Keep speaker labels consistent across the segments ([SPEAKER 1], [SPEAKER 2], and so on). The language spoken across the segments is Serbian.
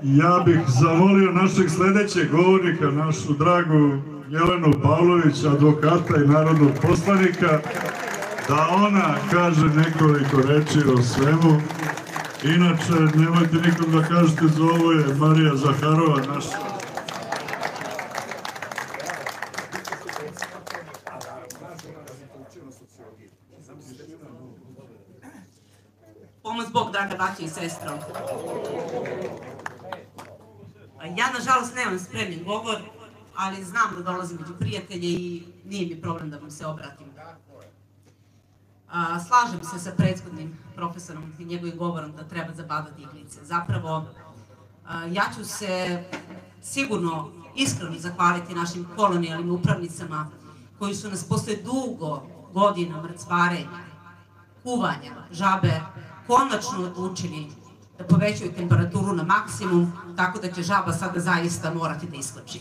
[SPEAKER 1] Ja bih zamolio našeg sledećeg govornika, našu dragu Jelenu Pavlović, advokata i narodnog poslanika, da ona kaže nekoliko reči o svemu. Inače, nemojte nikom da kažete za ovo je Marija Zaharova, naša.
[SPEAKER 2] Pomoć Bog, draga braća i sestro. Ja, nažalost, nemam spremljen govor, ali znam da dolazim među prijatelje i nije mi problem da vam se obratim. Slažem se sa prethodnim profesorom i njegovim govorom da treba zabadati iglice. Zapravo, ja ću se sigurno iskreno zahvaliti našim kolonijalnim upravnicama koji su nas posle dugo godina mrcvarenja, kuvanja žabe, konačno odlučili da povećaju temperaturu na maksimum, tako da će žaba sada zaista morati da iskoči.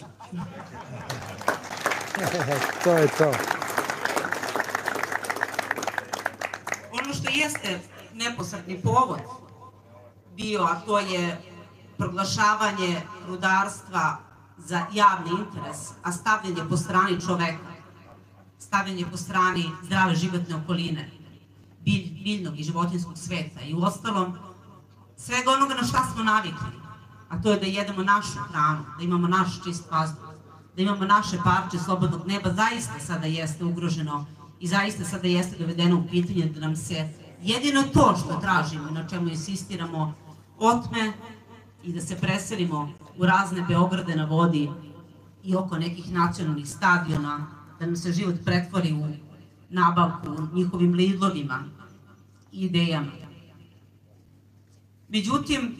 [SPEAKER 3] To je to.
[SPEAKER 2] Ono što jeste neposredni povod bio, a to je proglašavanje rudarstva za javni interes, a stavljanje po strani čoveka, stavljanje po strani zdrave životne okoline, biljnog i životinjskog sveta i uostalom svega onoga na šta smo navikli, a to je da jedemo našu hranu, da imamo naš čist vazduh, da imamo naše parče slobodnog neba, zaista sada jeste ugroženo i zaista sada jeste dovedeno u pitanje da nam se jedino to što tražimo i na čemu insistiramo otme i da se preselimo u razne Beograde na vodi i oko nekih nacionalnih stadiona, da nam se život pretvori u nabavku njihovim lidlovima i idejama. Međutim,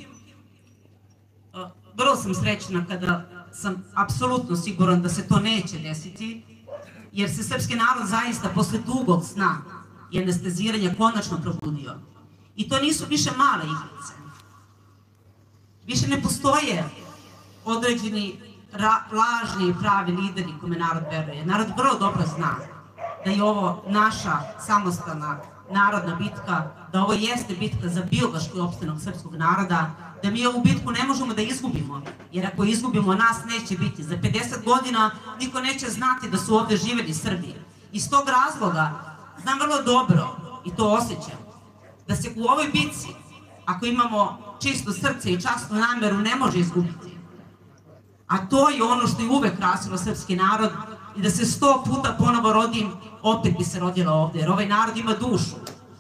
[SPEAKER 2] vrlo sam srećna kada sam apsolutno siguran da se to neće desiti, jer se srpski narod zaista posle dugog sna i anesteziranja konačno probudio. I to nisu više male iglice. Više ne postoje određeni lažni i pravi lideri kome narod veruje. Narod vrlo dobro zna da je ovo naša samostalna narodna bitka, da ovo jeste bitka za biološki opstanak srpskog naroda, da mi ovu bitku ne možemo da izgubimo, jer ako izgubimo nas neće biti. Za 50 godina niko neće znati da su ovde živeli Srbi. Iz tog razloga znam vrlo dobro i to osjećam, da se u ovoj bitci, ako imamo čisto srce i časnu nameru, ne može izgubiti. A to je ono što je uvek krasilo srpski narod i da se 100 puta ponovo rodim, opet bi se rodila ovde, jer ovaj narod ima dušu.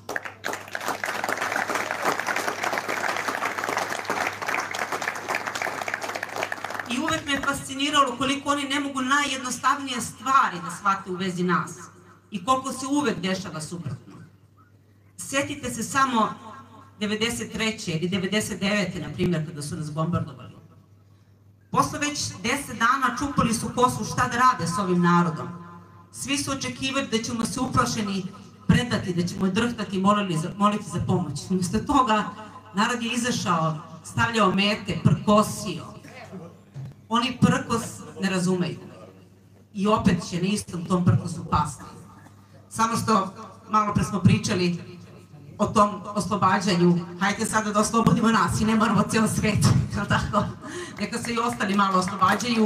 [SPEAKER 2] I uvek me fasciniralo koliko oni ne mogu najjednostavnije stvari da shvate u vezi nas i koliko se uvek dešava suprotno. Setite se samo 93. ili 99. na primjer, kada su nas bombardovali. Posle već 10 dana čupali su kosu šta da rade s ovim narodom. Svi su očekivali da ćemo se uplašeni predati, da ćemo drhtati i moliti za pomoć. Umesto toga, narod je izašao, stavljao mete, prkosio. Oni prkos ne razumeju. I opet će na istom tom prkosu pasti. Samo što malo pre smo pričali o tom oslobađanju, hajde sada da oslobodimo nas i ne moramo cijelo svet, tako? Neka se i ostali malo oslobađaju.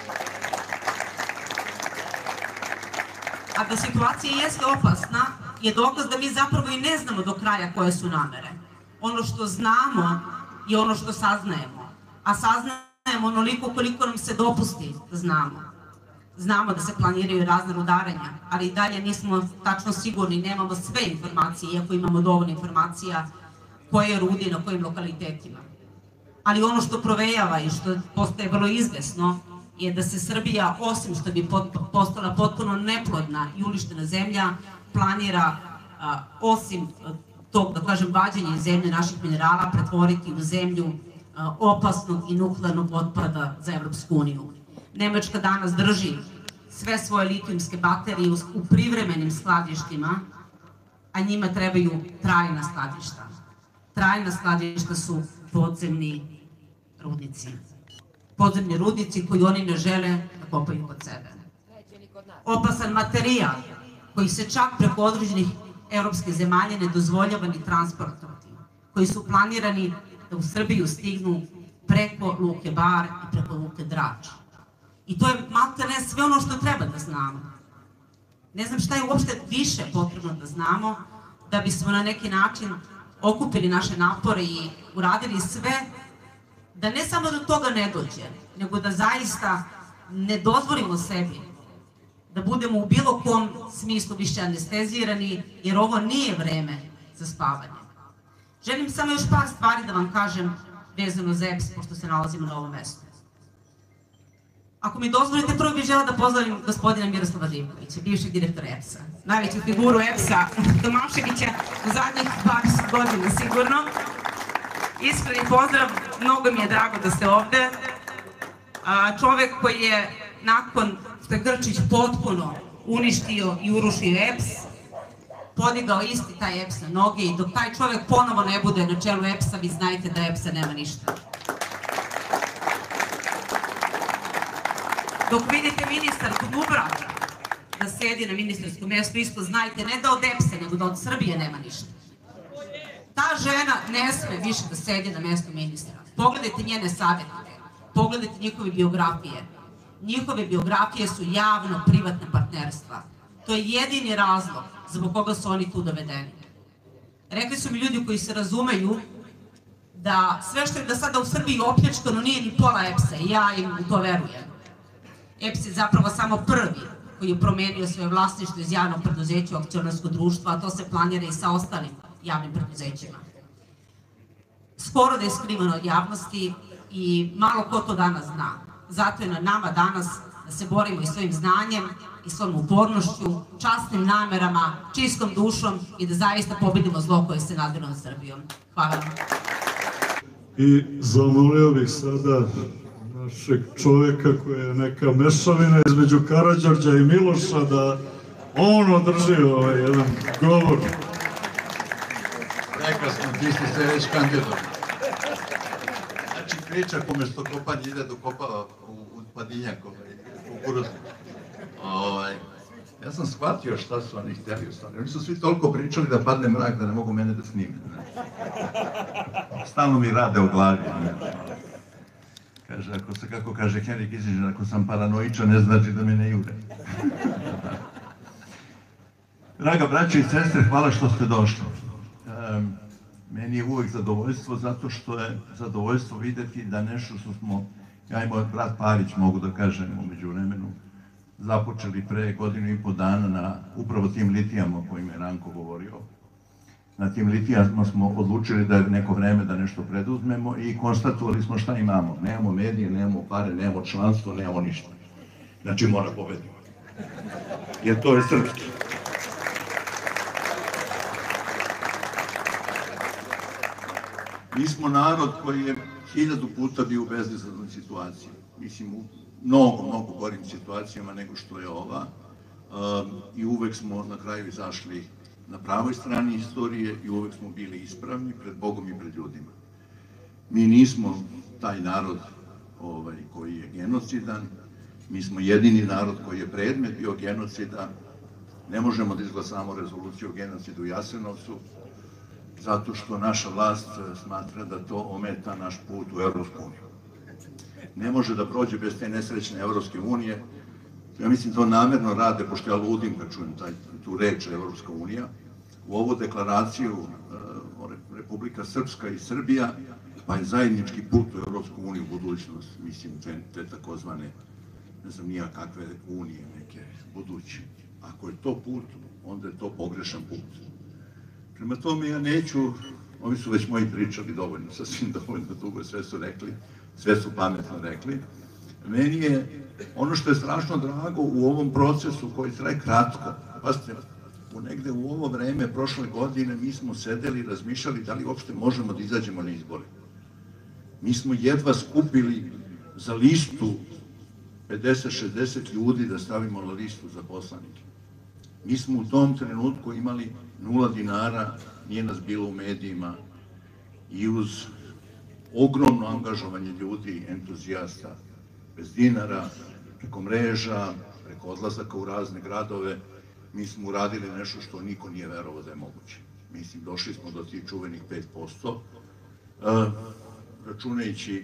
[SPEAKER 2] A da situacija jeste opasna je dokaz da mi zapravo i ne znamo do kraja koje su namere. Ono što znamo je ono što saznajemo, a saznajemo onoliko koliko nam se dopusti da znamo. Znamo da se planiraju razne rudarenja, ali i dalje nismo tačno sigurni, nemamo sve informacije, iako imamo dovoljno informacija koje rudi na kojim lokalitetima. Ali ono što provejava i što postaje vrlo izvesno je da se Srbija, osim što bi postala potpuno neplodna i uništena zemlja, planira, osim tog, da kažem, vađenja iz zemlje naših minerala, pretvoriti u zemlju opasnog i nuklearnog otpada za Evropsku uniju. Nemačka danas drži sve svoje litijumske baterije u privremenim skladištima, a njima trebaju trajna skladišta. Trajna skladišta su podzemni rudnici. Podzemni rudnici koji oni ne žele da kopaju kod sebe. Opasan materijal koji se čak preko određenih evropskih zemalja ne dozvoljava ni transportovati, koji su planirani da u Srbiju stignu preko Luke Bar i preko Luke Drač. I to je maltene sve ono što treba da znamo. Ne znam šta je uopšte više potrebno da znamo da bismo na neki način okupili naše napore i uradili sve da ne samo do toga ne dođe, nego da zaista ne dozvolimo sebi da budemo u bilo kom smislu više anestezirani, jer ovo nije vreme za spavanje. Želim samo još par stvari da vam kažem vezano za EPS, pošto se nalazimo na ovom mestu. Ako mi dozvolite, prvo bih žela da pozdravim gospodina Miroslava Živkovića, bivšeg direktora EPS-a, najveću figuru EPS-a Tomaševića u zadnjih 20 godina sigurno. Iskreni pozdrav, mnogo mi je drago da ste ovde. Čovek koji je nakon što je Grčić potpuno uništio i urušio EPS, podigao isti taj EPS na noge i dok taj čovek ponovo ne bude na čelu EPS-a, vi znajte da EPS-a nema ništa. Dok vidite ministarku Dubravku da sedi na ministarskom mjestu, isto znajte ne da od EPS-a, nego da od Srbije nema ništa. Ta žena ne sme više da sedi na mjestu ministra. Pogledajte njene savjetnike, pogledajte njihove biografije. Njihove biografije su javno-privatne partnerstva. To je jedini razlog zbog koga su oni tu dovedeni. Rekli su mi ljudi koji se razumeju da sve što je do sada u Srbiji opljačkano nije ni pola EPS-a i ja im u to verujem. EPS je zapravo samo prvi koji je promenio svoje vlasništvo iz javnog preduzeća u akcionarsko društvo, a to se planira i sa ostalim javnim preduzećima. Skoro da je skrivano od javnosti i malo ko to danas zna. Zato je na nama danas da se borimo i svojim znanjem i svojom upornošću, časnim namerama, čistom dušom i da zaista pobedimo zlo koje se nadvilo nad Srbijom. Hvala vam.
[SPEAKER 1] I zamolio bih sada našeg čoveka koji je neka mešavina između Karađorđa i Miloša da on održi ovaj jedan govor.
[SPEAKER 3] Rekao sam, ti si se već kandidovali. Znači, priča kome što kopanje ide do kopava u padinjak, kukuruznik. Ja sam shvatio šta su oni htjeli u stvari. Oni su svi toliko pričali da padne mrak da ne mogu mene da snime. Stalno mi rade u glavi. Kaže, kako kaže Henry Kissinger, ako sam paranoičan, ne znači da me ne jure. Draga braće i sestre, hvala što ste došli. Meni je uvek zadovoljstvo, zato što je zadovoljstvo videti da nešto što smo, ja i moj brat Pavić, mogu da kažem, umeđu vremenu, započeli pre 1,5 godina na upravo tim litijama o kojima je Ranko govorio. Na tim litijama smo odlučili da je neko vreme da nešto preduzmemo i konstatovali smo šta imamo. Nemamo medije, nemamo pare, nemamo članstvo, nemamo ništa. Znači mora pobediti. Jer to je srpski. Mi smo narod koji je 1000 puta bio u bezizlaznoj situaciji. Mislim, u mnogo gorim situacijama nego što je ova. I uvek smo na kraju izašli na pravoj strani istorije i uvek smo bili ispravni pred Bogom i pred ljudima. Mi nismo taj narod koji je genocidan, mi smo jedini narod koji je predmet bio genocida. Ne možemo da izglasamo rezoluciju o genocidu u Jasenovcu, zato što naša vlast smatra da to ometa naš put u Evropsku uniju. Ne može da prođe bez te nesrećne Evropske unije. Ja mislim to namerno rade, pošto ja ludim kad čujem tu reč Evropska unija. U ovu deklaraciju Republika Srpska i Srbija, pa je zajednički put u Evropsku uniju u budućnost, mislim, te takozvane, ne znam nija kakve unije, neke buduće. Ako je to put, onda je to pogrešan put. Prema tome ja neću, ovi su već moji pričali dovoljno, sasvim dovoljno dugo, sve su rekli, sve su pametno rekli. Meni je ono što je strašno drago u ovom procesu koji traje kratko, pazite, negde u ovo vreme, prošle godine, mi smo sedeli i razmišljali da li uopšte možemo da izađemo na izbore. Mi smo jedva skupili za listu 50-60 ljudi da stavimo na listu za poslanike. Mi smo u tom trenutku imali 0 dinara, nije nas bilo u medijima i uz ogromno angažovanje ljudi, entuzijasta, bez dinara, preko mreža, preko odlazaka u razne gradove, mi smo uradili nešto što niko nije verovao da je moguće. Mislim, došli smo do tih čuvenih 5%, računajući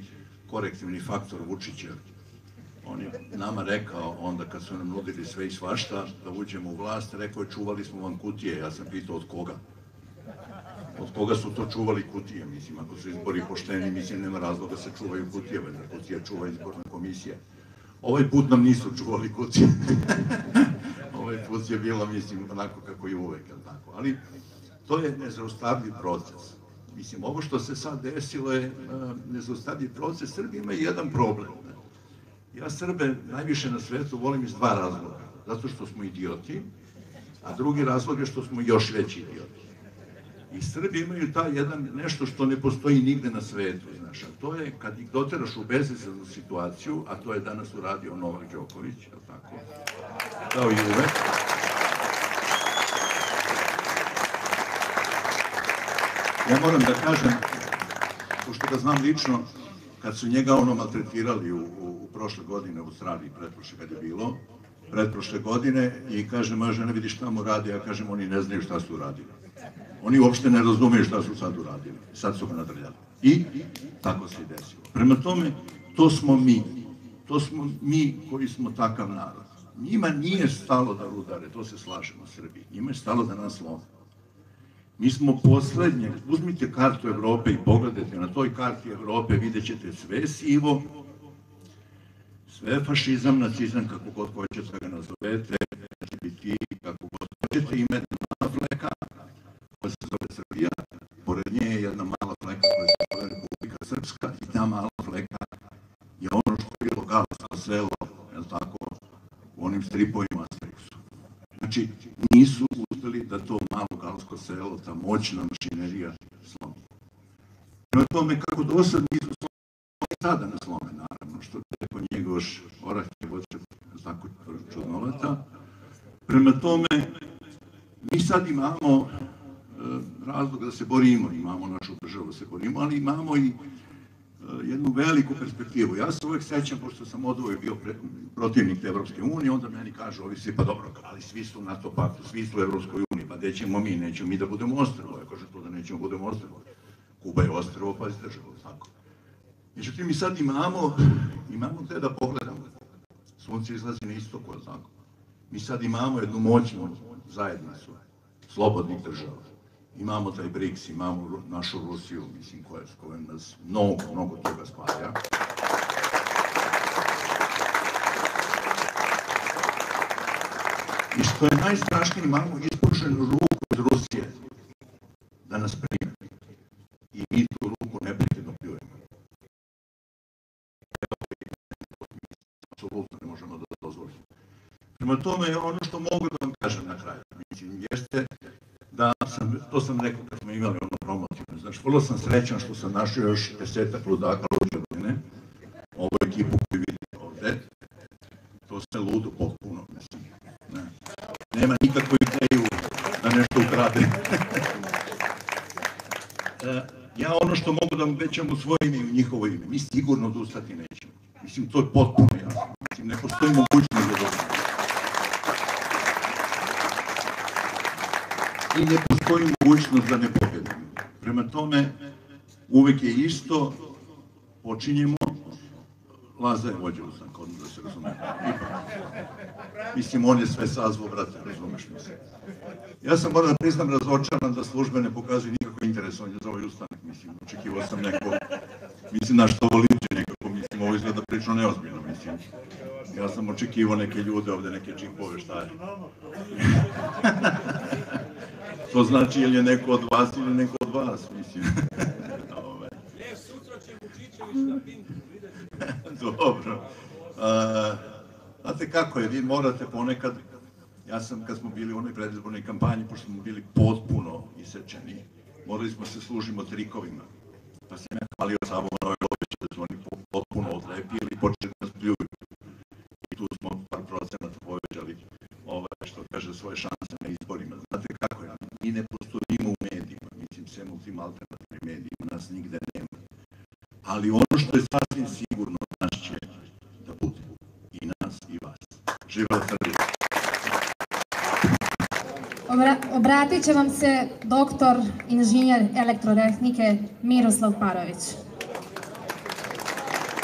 [SPEAKER 3] korektivni faktor Vučića. On je nama rekao, onda kad su nam nudili sve i svašta, da uđemo u vlast, rekao je čuvali smo vam kutije. Ja sam pitao od koga? Od koga su to čuvali kutije? Mislim, ako su izbori pošteni, mislim, nema razloga se čuvaju kutije, da kutije čuva izborna komisija. Ovaj put nam nisu čuvali kutije. Ovaj put je bilo, mislim, onako kako i uvek, tako. Ali to je nezaustavljiv proces. Mislim, ovo što se sad desilo je nezaustavljiv proces. Srbija ima jedan problem. Ja Srbe najviše na svetu volim iz dva razloga. Zato što smo idioti, a drugi razlog je što smo još veći idioti. I Srbi imaju taj jedan nešto što ne postoji nigde na svetu, znaš, a to je kad ih doteraš u bezizlaznu situaciju, a to je danas uradio Novak Đoković, je li tako? Kao i uvek. Ja moram da kažem, pošto ga znam lično, kad su njega maltretirali u prošle godine u Australiji, pretprošle kad je bilo, pretprošle godine, i kaže, moja žena vidi šta mu radi, ja kažem, oni ne znaju šta su uradili. Oni uopšte ne razumeju šta su sad uradili. Sad su ga nadrljali. I tako se i desilo. Prema tome, to smo mi. To smo mi koji smo takav narod. Njima nije stalo da rudare, to se slažemo u Srbiji. Njima je stalo da nas lome. Mi smo poslednje, uzmite kartu Evrope i pogledajte, na toj karti Evrope vidjet ćete sve sivo, sve fašizam, nacizam, kako god hoćete da ga nazovete, LGBT, kako god hoćete, ima jedna mala fleka koja se zove Srbija, pored nje je jedna mala fleka koja se zove Republika Srpska i ta mala fleka je ono što je bilo galsko selo, je li tako, u onim stripovima Asterixu. Znači, nisu uspeli da to malo galsko selo, ta moćna mašinerija slomi. Prema tome, kako do sad nisu slomili, sada ne slome, naravno, što je rekao Njegoš Orah je vođa tako čudnovata. Prema tome, mi sad imamo razlog da se borimo, imamo našu državu da se borimo, ali imamo i jednu veliku perspektivu. Ja se uvek sećam, pošto sam odvojio bio protivnik te Evropske unije, onda meni kažu ovi svi, pa dobro, ali svi su u NATO paktu, svi su u Evropskoj uniji, pa gde ćemo mi, nećemo mi da budemo ostrvo. Ja kažem to da nećemo budemo ostrvo. Kuba je ostrvo, pa je država, tako. Međutim, mi sad imamo gde da pogledamo. Sunce izlazi na istoku, tako. Mi sad imamo jednu moćnu zajednicu slobodnih država. Imamo taj BRICS, imamo našu Rusiju, mislim, koja nas mnogo toga spaja. I što je najstrašnije, imamo ispušenu ruku iz Rusije da nas prime. I mi tu ruku neprekidno pljujemo. Apsolutno ne možemo da dozvolimo. Prema tome, ono što mogu da vam kažem na kraju, mislim, jeste da to sam rekao kad smo imali ono promociju, znaš, vrlo sam srećan što sam našao još 10 ludaka luđe od mene, ovu ekipu koju vidite ovde, to se ludo potpuno, mislim, nema nikakvu ideju da nešto ukrade. Ja ono što mogu da vam većam u svoje ime i u njihovo ime, mi sigurno odustati nećemo, mislim, to je potpuno jasno, mislim, ne postoji mogućnost da odustati. I ne postoji mogućnost da ne pobedimo. Prema tome, uvek je isto, počinjemo, Laza je vođa ustanka, odmah da se razume. Mislim, on je sve sazvao, brate, razumeš mi se. Ja sam, moram da priznam, razočaran da službe ne pokazuju nikakvo interesovanje za ovaj ustanak, mislim, očekivao sam neko, mislim, na što ovo liči nekako, mislim, ovo izgleda prilično neozbiljno, mislim. Ja sam očekivao neke ljude ovde, neke čipove, šta je. To znači je li je neko od vas ili neko od vas, mislim.
[SPEAKER 4] Sutra će Vučićević na Pinku, vidite.
[SPEAKER 3] Dobro. Znate kako je, vi morate ponekad, ja sam kad smo bili u onoj predizbornoj kampanji, pošto smo bili potpuno isečeni, morali smo se služimo trikovima. Pa sam ja hvalio Savo Manojlovića da su oni potpuno odlepili i počeli nas pljuju. I tu smo par procenata povećali što kaže svoje šanse na izborima. Znate kako je, mi ne postojimo u medijima, mislim, sem u tim alternativnim medijima, nas nigde nema. Ali ono što je sasvim sigurno, nas će da bude, i nas i vas. Živela Srbija!
[SPEAKER 5] Obratit će vam se doktor, inženjer elektrotehnike Miroslav Parović.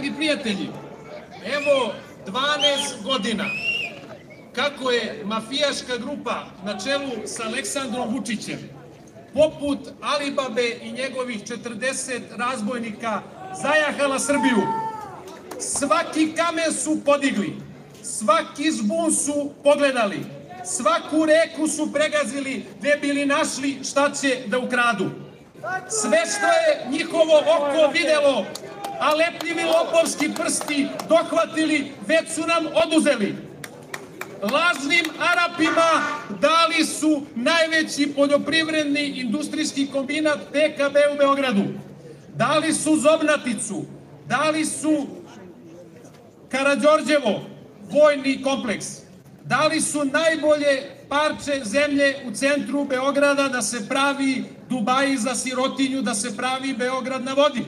[SPEAKER 6] dragi prijatelji, evo 12 godina kako je mafijaška grupa na čelu sa Aleksandrom Vučićem, poput Alibabe i njegovih 40 razbojnika, zajahala Srbiju. Svaki kamen su podigli, svaki žbun su pogledali, svaku reku su pregazili gde bili našli šta će da ukradu. Sve što je njihovo oko videlo, a lepljivi lopovski prsti dohvatili, već su nam oduzeli. Lažnim Arapima dali su najveći poljoprivredni industrijski kombinat PKB u Beogradu. Dali su Zobnaticu, dali su Karađorđevo, vojni kompleks. Dali su najbolje parče zemlje u centru Beograda da se pravi Dubaji za sirotinju, da se pravi Beograd na vodi.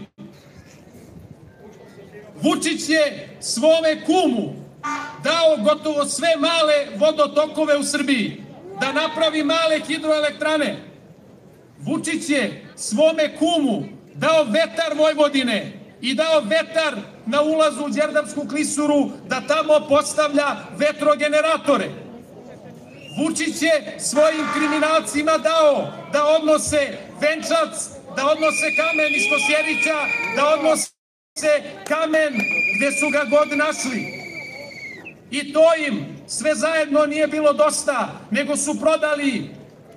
[SPEAKER 6] Vučić je svome kumu dao gotovo sve male vodotokove u Srbiji, da napravi male hidroelektrane. Vučić je svome kumu dao vetar Vojvodine i dao vetar na ulazu u Đerdapsku klisuru da tamo postavlja vetrogeneratore. Vučić je svojim kriminalcima dao da odnose venčac, da odnose kamen iz Kosjerića, da odnose kamen gde su ga god našli. I to im sve zajedno nije bilo dosta, nego su prodali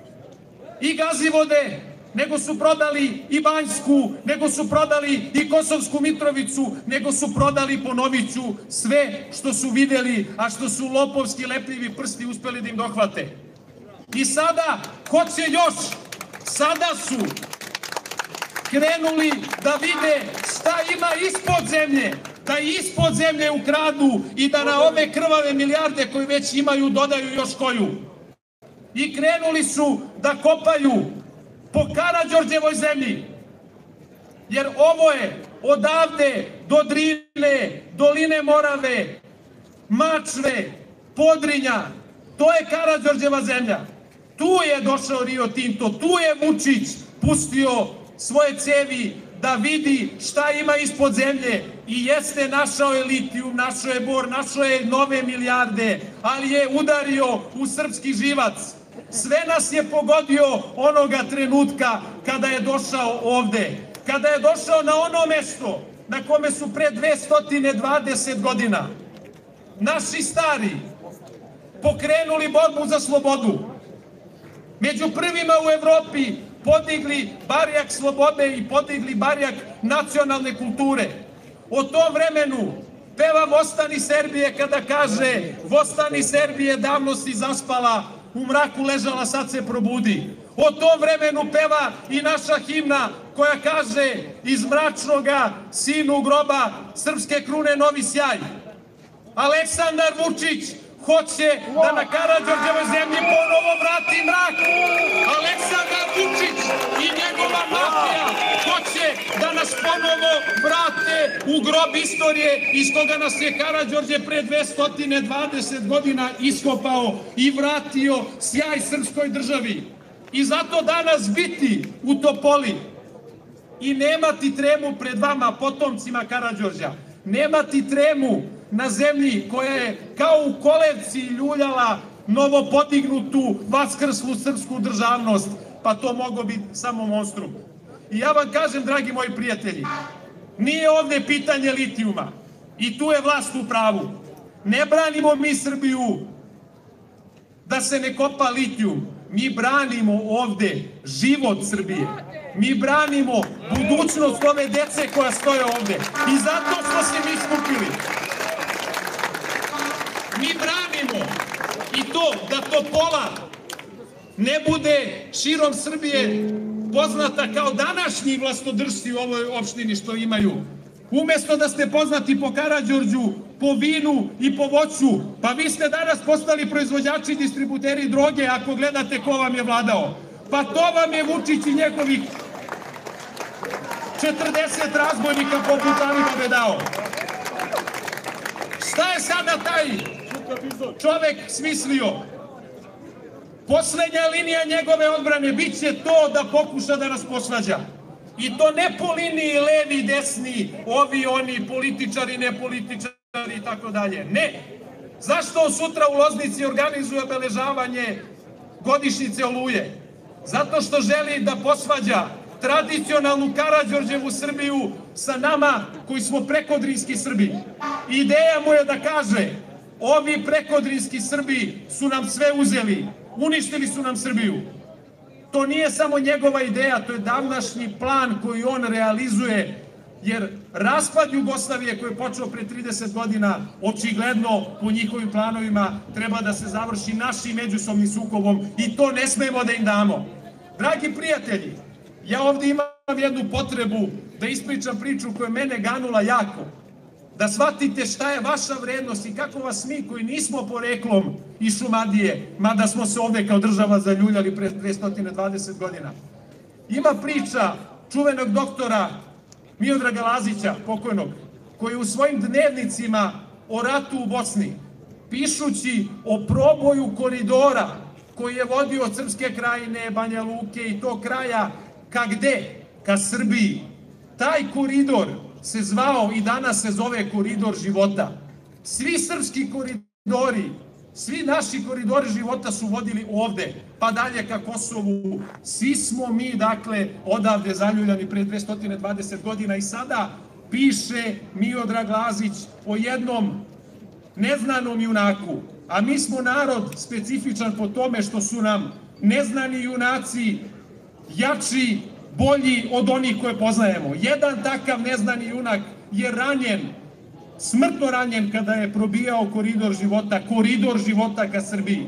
[SPEAKER 6] i Gazivode, nego su prodali i Banjsku, nego su prodali i Kosovsku Mitrovicu, nego su prodali, ponovit ću, sve što su videli, a što su lopovski lepljivi prsti uspeli da im dohvate. I sada hoće još, sada su krenuli da vide šta ima ispod zemlje, da ispod zemlje ukradu i da na ove krvave milijarde koje već imaju dodaju još koju. I krenuli su da kopaju po Karađorđevoj zemlji, jer ovo je odavde do Drine, doline Morave, Mačve, Podrinja, to je Karađorđeva zemlja. Tu je došao Rio Tinto, tu je Vučić pustio svoje cevi da vidi šta ima ispod zemlje i jeste našao je litijum, našao je bor, našao je nove milijarde, ali je udario u srpski živac. Sve nas je pogodio onoga trenutka kada je došao ovde, kada je došao na ono mesto na kome su pre 220 godina naši stari pokrenuli borbu za slobodu. Među prvima u Evropi podigli barjak slobode i podigli barjak nacionalne kulture. O tom vremenu peva Vostani Serbije kada kaže: Vostani Serbije, davno si zaspala, u mraku ležala, sad se probudi. O tom vremenu peva i naša himna koja kaže: iz mračnoga sinu groba srpske krune novi sjaj. Aleksandar Vučić hoće da na Karađorđevoj zemlji ponovo vrati mrak. Aleksandar Vučić i njegova mafija hoće da nas ponovo vrate u grob istorije iz koga nas je Karađorđe pre 220 godina iskopao i vratio sjaj srpskoj državi. I zato danas biti u Topoli i nemati tremu pred vama, potomcima Karađorđa, nemati tremu na zemlji koja je kao u kolevci ljuljala novopodignutu vaskrslu srpsku državnost, pa to moglo biti samo monstrum. I ja vam kažem, dragi moji prijatelji, nije ovde pitanje litijuma i tu je vlast u pravu. Ne branimo mi Srbiju da se ne kopa litijum, mi branimo ovde život Srbije. Mi branimo budućnost ove dece koja stoje ovde i zato smo se mi skupili. Mi branimo i to da Topola ne bude širom Srbije poznata kao današnji vlastodržci u ovoj opštini što imaju. Umesto da ste poznati po Karađorđu, po vinu i po voću, pa vi ste danas postali proizvođači i distributeri droge ako gledate ko vam je vladao. Pa to vam je Vučić i njegovih 40 razbojnika poput Alibabe dao. Šta je sada taj čovek smislio? Poslednja linija njegove odbrane biće to da pokuša da nas posvađa. I to ne po liniji levi, desni, ovi, oni, političari, ne političari i tako dalje. Ne. Zašto sutra u Loznici organizuje obeležavanje godišnjice Oluje? Zato što želi da posvađa tradicionalnu Karađorđevu Srbiju sa nama koji smo prekodrinski Srbi. Ideja mu je da kaže, ovi prekodrinski Srbi su nam sve uzeli, uništili su nam Srbiju. To nije samo njegova ideja, to je davnašnji plan koji on realizuje, jer raspad Jugoslavije koji je počeo pre 30 godina, očigledno po njihovim planovima treba da se završi našim međusobnim sukobom i to ne smemo da im damo. Dragi prijatelji, ja ovdje imam jednu potrebu da ispričam priču koja je mene ganula jako. Da shvatite šta je vaša vrednost i kako vas mi koji nismo poreklom iz Šumadije, mada smo se ovdje kao država zaljuljali pre 220 godina. Ima priča čuvenog doktora Miodraga Lazića, pokojnog, koji u svojim dnevnicima o ratu u Bosni, pišući o proboju koridora koji je vodio od Srpske krajine, Banja Luke i tog kraja, ka gde? Ka Srbiji. Taj koridor se zvao i danas se zove koridor života. Svi srpski koridori, svi naši koridori života su vodili ovde, pa dalje ka Kosovu. Svi smo mi, dakle, odavde zaljuljani pre 220 godina i sada piše Miodrag Lazić o jednom neznanom junaku. A mi smo narod specifičan po tome što su nam neznani junaci jači, bolji od onih koje poznajemo. Jedan takav neznani junak je ranjen, smrtno ranjen kada je probijao koridor života ka Srbiji.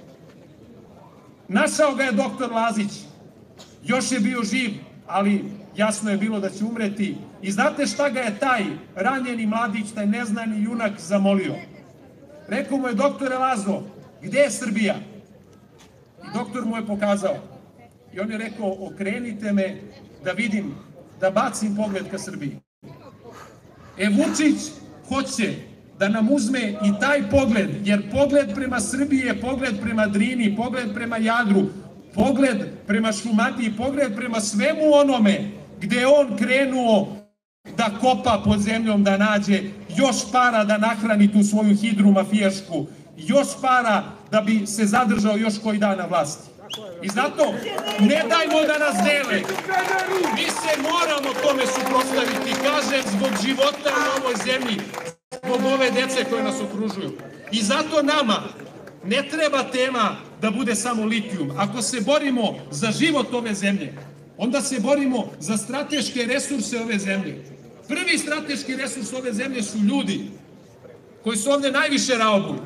[SPEAKER 6] Našao ga je doktor Lazić, još je bio živ, ali jasno je bilo da će umreti. I znate šta ga je taj ranjeni mladić, taj neznani junak zamolio? Rekao mu je, doktore Lazo, gde je Srbija? I doktor mu je pokazao. I on je rekao, okrenite me da vidim, da bacim pogled ka Srbiji. Vučić hoće da nam uzme i taj pogled, jer pogled prema Srbiji je pogled prema Drini, pogled prema Jadru, pogled prema Šumadiji, pogled prema svemu onome gde je on krenuo da kopa pod zemljom, da nađe još para da nahrani tu svoju hidru mafijašku, još para da bi se zadržao još koji dan na vlasti. I zato ne dajmo da nas dele. Mi se moramo tome suprotstaviti, kažem, zbog života u ovoj zemlji, zbog ove dece koje nas okružuju. I zato nama ne treba tema da bude samo litijum. Ako se borimo za život ove zemlje, onda se borimo za strateške resurse ove zemlje. Prvi strateški resurs ove zemlje su ljudi koji su ovde najviše raobuju.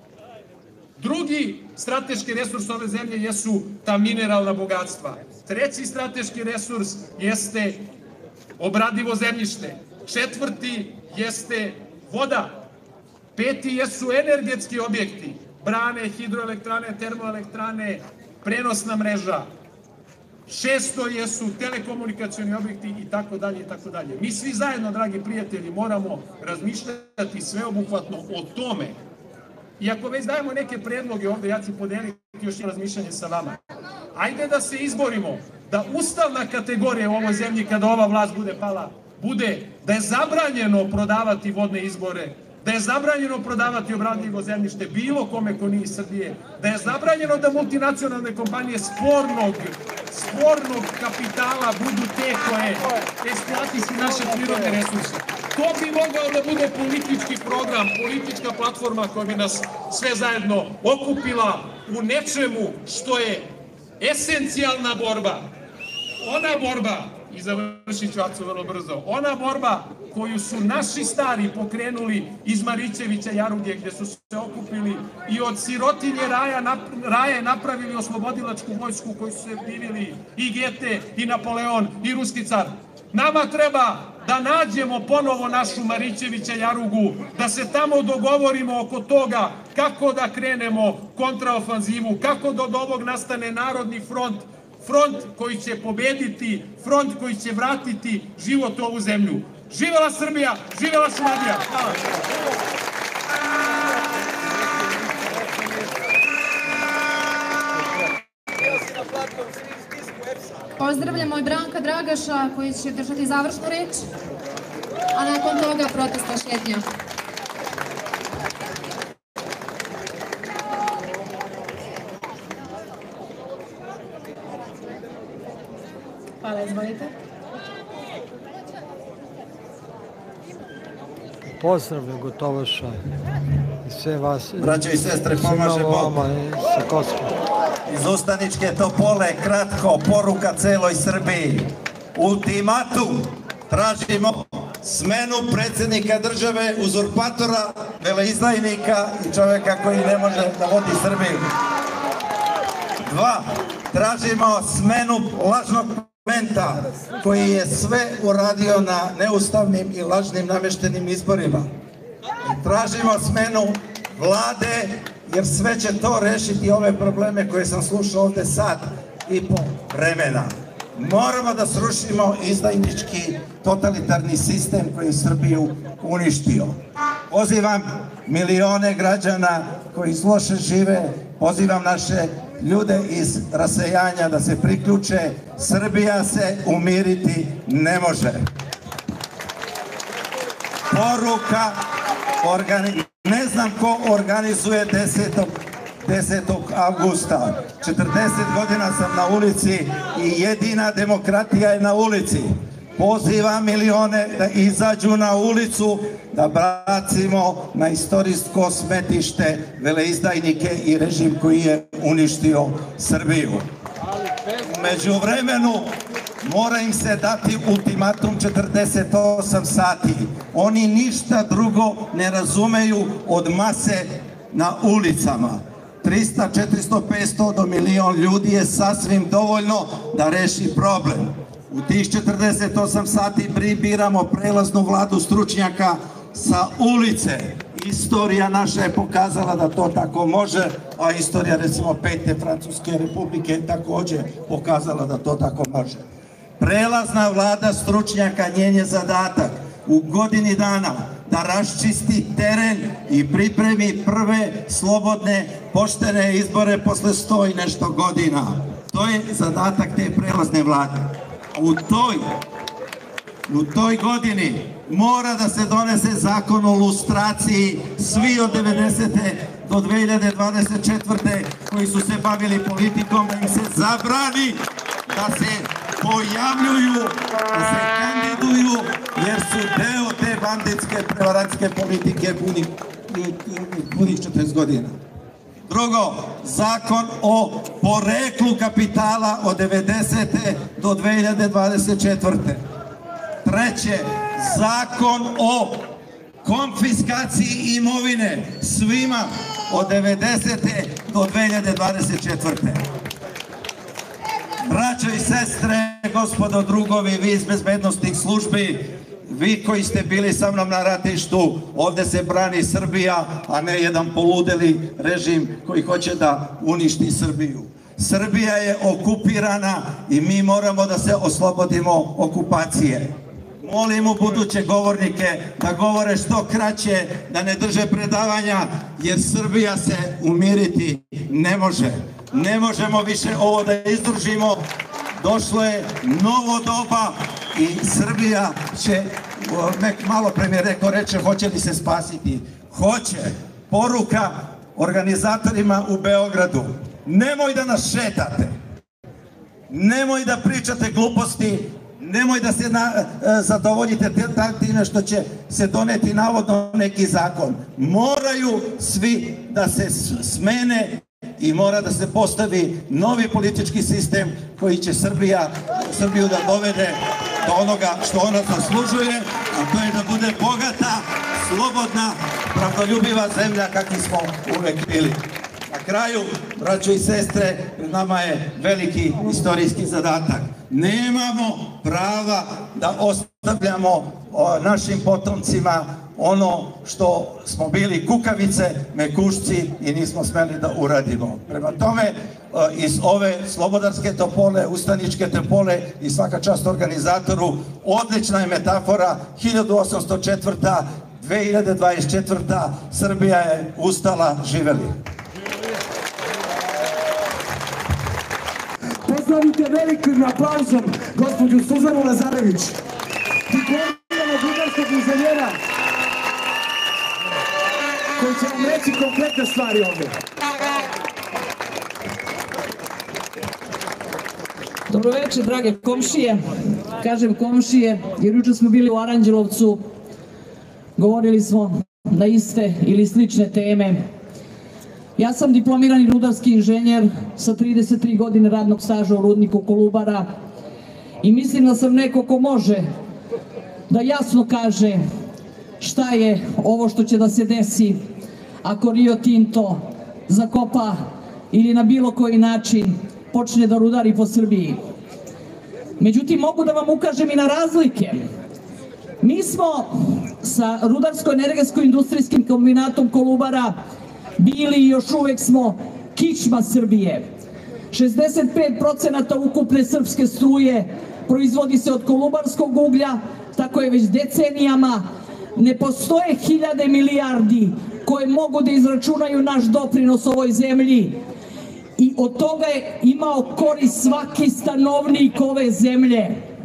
[SPEAKER 6] Drugi strateški resurs ove zemlje jesu ta mineralna bogatstva. Treći strateški resurs jeste obradivo zemljište. Četvrti jeste voda. Peti jesu energetski objekti. Brane, hidroelektrane, termoelektrane, prenosna mreža. Šesto jesu telekomunikacioni objekti i tako dalje i tako dalje. Mi svi zajedno, dragi prijatelji, moramo razmišljati sveobuhvatno o tome. I ako već dajemo neke predloge ovde, ja ću podeliti još jedno razmišljanje sa vama. Ajde da se izborimo da ustavna kategorija u ovoj zemlji, kada ova vlast bude pala, bude da je zabranjeno prodavati vodne izbore, da je zabranjeno prodavati obradivo zemljište bilo kome ko nije iz Srbije, da je zabranjeno da multinacionalne kompanije spornog kapitala budu te koje eksploatišu naše prirodne resurse. To bi mogao da bude politički program, politička platforma koja bi nas sve zajedno okupila u nečemu što je esencijalna borba. Ona borba, i završit ću Aco vrlo brzo, ona borba koju su naši stari pokrenuli iz Marićevića Jaruge, gde su se okupili i od sirotinje raje napravili oslobodilačku vojsku koju su se divili i Gete, i Napoleon, i ruski car. Nama treba da nađemo ponovo našu Marićevića Jarugu, da se tamo dogovorimo oko toga kako da krenemo kontraofanzivu, kako da od ovog nastane narodni front, front koji će pobediti, front koji će vratiti život u ovu zemlju. Živela Srbija, živela Šumadija! Hvala.
[SPEAKER 5] pozdravljamo i Branka Dragaša koji će držati završnu reč, a nakon toga protestna šetnja. Hvala, izvolite.
[SPEAKER 7] Pozdravljam Gotovaša i sve vas.
[SPEAKER 8] Braćo i sestre, pomaže Bog.
[SPEAKER 7] Sa Kosova.
[SPEAKER 8] Iz Ustaničke Topole, kratko, poruka celoj Srbiji. Ultimatum, tražimo smenu predsjednika države, uzurpatora, veleizdajnika i čovjeka koji ne može da vodi Srbiju. 2. Tražimo smenu lažnog parlamenta koji je sve uradio na neustavnim i lažnim namještenim izborima. Tražimo smenu vlade, jer sve će to rešiti ove probleme koje sam slušao ovde sad i po vremena. Moramo da srušimo izdajnički totalitarni sistem koji je Srbiju uništio. Pozivam milione građana koji loše žive, pozivam naše ljude iz rasejanja da se priključe. Srbija se umiriti ne može. Poruka, ne znam ko organizuje 10. avgusta. 40 godina sam na ulici i jedina demokratija je na ulici. Pozivam milione da izađu na ulicu, da bacimo na istorijsko smetište veleizdajnike i režim koji je uništio Srbiju. Među vremenu mora im se dati ultimatum 48 sati. Oni ništa drugo ne razumeju od mase na ulicama. 300, 400, 500 do milion ljudi je sasvim dovoljno da reši problem. U tih 48 sati biramo prelaznu vladu stručnjaka sa ulice. Istorija naša je pokazala da to tako može, a istorija recimo 5. Francuske republike je također pokazala da to tako može. Prelazna vlada stručnjaka, njen je zadatak u godini dana da raščisti teren i pripremi prve slobodne, poštene izbore posle 100 i nešto godina. To je zadatak te prelazne vlade. U toj godini mora da se donese zakon o lustraciji. Svi od 90. do 2024. koji su se bavili politikom, da im se zabrani da se pojavljuju, da se kandiduju, jer su deo te banditske, prevarantske politike punih 40 godina. Drugo, zakon o poreklu kapitala od 90. do 2024. Treće, zakon o konfiskaciji imovine svima od 90. do 2024. Braćo i sestre, gospodo drugovi, vi iz bezbednostnih službi, vi koji ste bili sa mnom na ratištu, ovde se brani Srbija, a ne jedan poludeli režim koji hoće da uništi Srbiju. Srbija je okupirana i mi moramo da se oslobodimo okupacije. Molimo buduće govornike da govore što kraće, da ne drže predavanja, jer Srbija se umiriti ne može. Ne možemo više ovo da izdržimo. Došlo je novo doba i Srbija će, malo pre mi je rekao, reče, hoće li se spasiti? Hoće. Poruka organizatorima u Beogradu: nemoj da nas šetate, nemoj da pričate gluposti, nemoj da se zadovoljite time što će se doneti navodno neki zakon. Moraju svi da se smene i mora da se postavi novi politički sistem koji će Srbiju da dovede do onoga što ona zaslužuje, a to je da bude bogata, slobodna, pravdoljubiva zemlja kakvi smo uvek bili. Na kraju, braćo i sestre, pred nama je veliki istorijski zadatak. Nemamo prava da ostavljamo našim potomcima ono što smo bili kukavice, mekušci i nismo smeli da uradimo. Prema tome, iz ove Slobodarske Topole, Ustaničke Topole i svaka čast organizatoru, odlična je metafora 1804. 2024. Srbija je ustala, živeli.
[SPEAKER 9] pozdravite velikim aplauzom gospođu Suzanu Lazarević, diplomirana bugarskog inženjera, koji će vam reći konkretne stvari ovdje.
[SPEAKER 10] Dobro večer, drage komšije. Kažem komšije, jer juče smo bili u Aranđelovcu, govorili smo na iste ili slične teme. Ja sam diplomirani rudarski inženjer sa 33 godine radnog staža u rudniku Kolubara i mislim da sam neko ko može da jasno kaže šta je ovo što će da se desi ako Rio Tinto zakopa ili na bilo koji način počne da rudari po Srbiji. Međutim, mogu da vam ukažem i na razlike. Mi smo sa Rudarsko-energetsko-industrijskim kombinatom Kolubara bili i još uvek smo kičma Srbije. 65% ukupne srpske struje proizvodi se od kolubarskog uglja, tako je već decenijama. Ne postoje hiljade milijardi koje mogu da izračunaju naš doprinos ovoj zemlji i od toga je imao korist svaki stanovnik ove zemlje.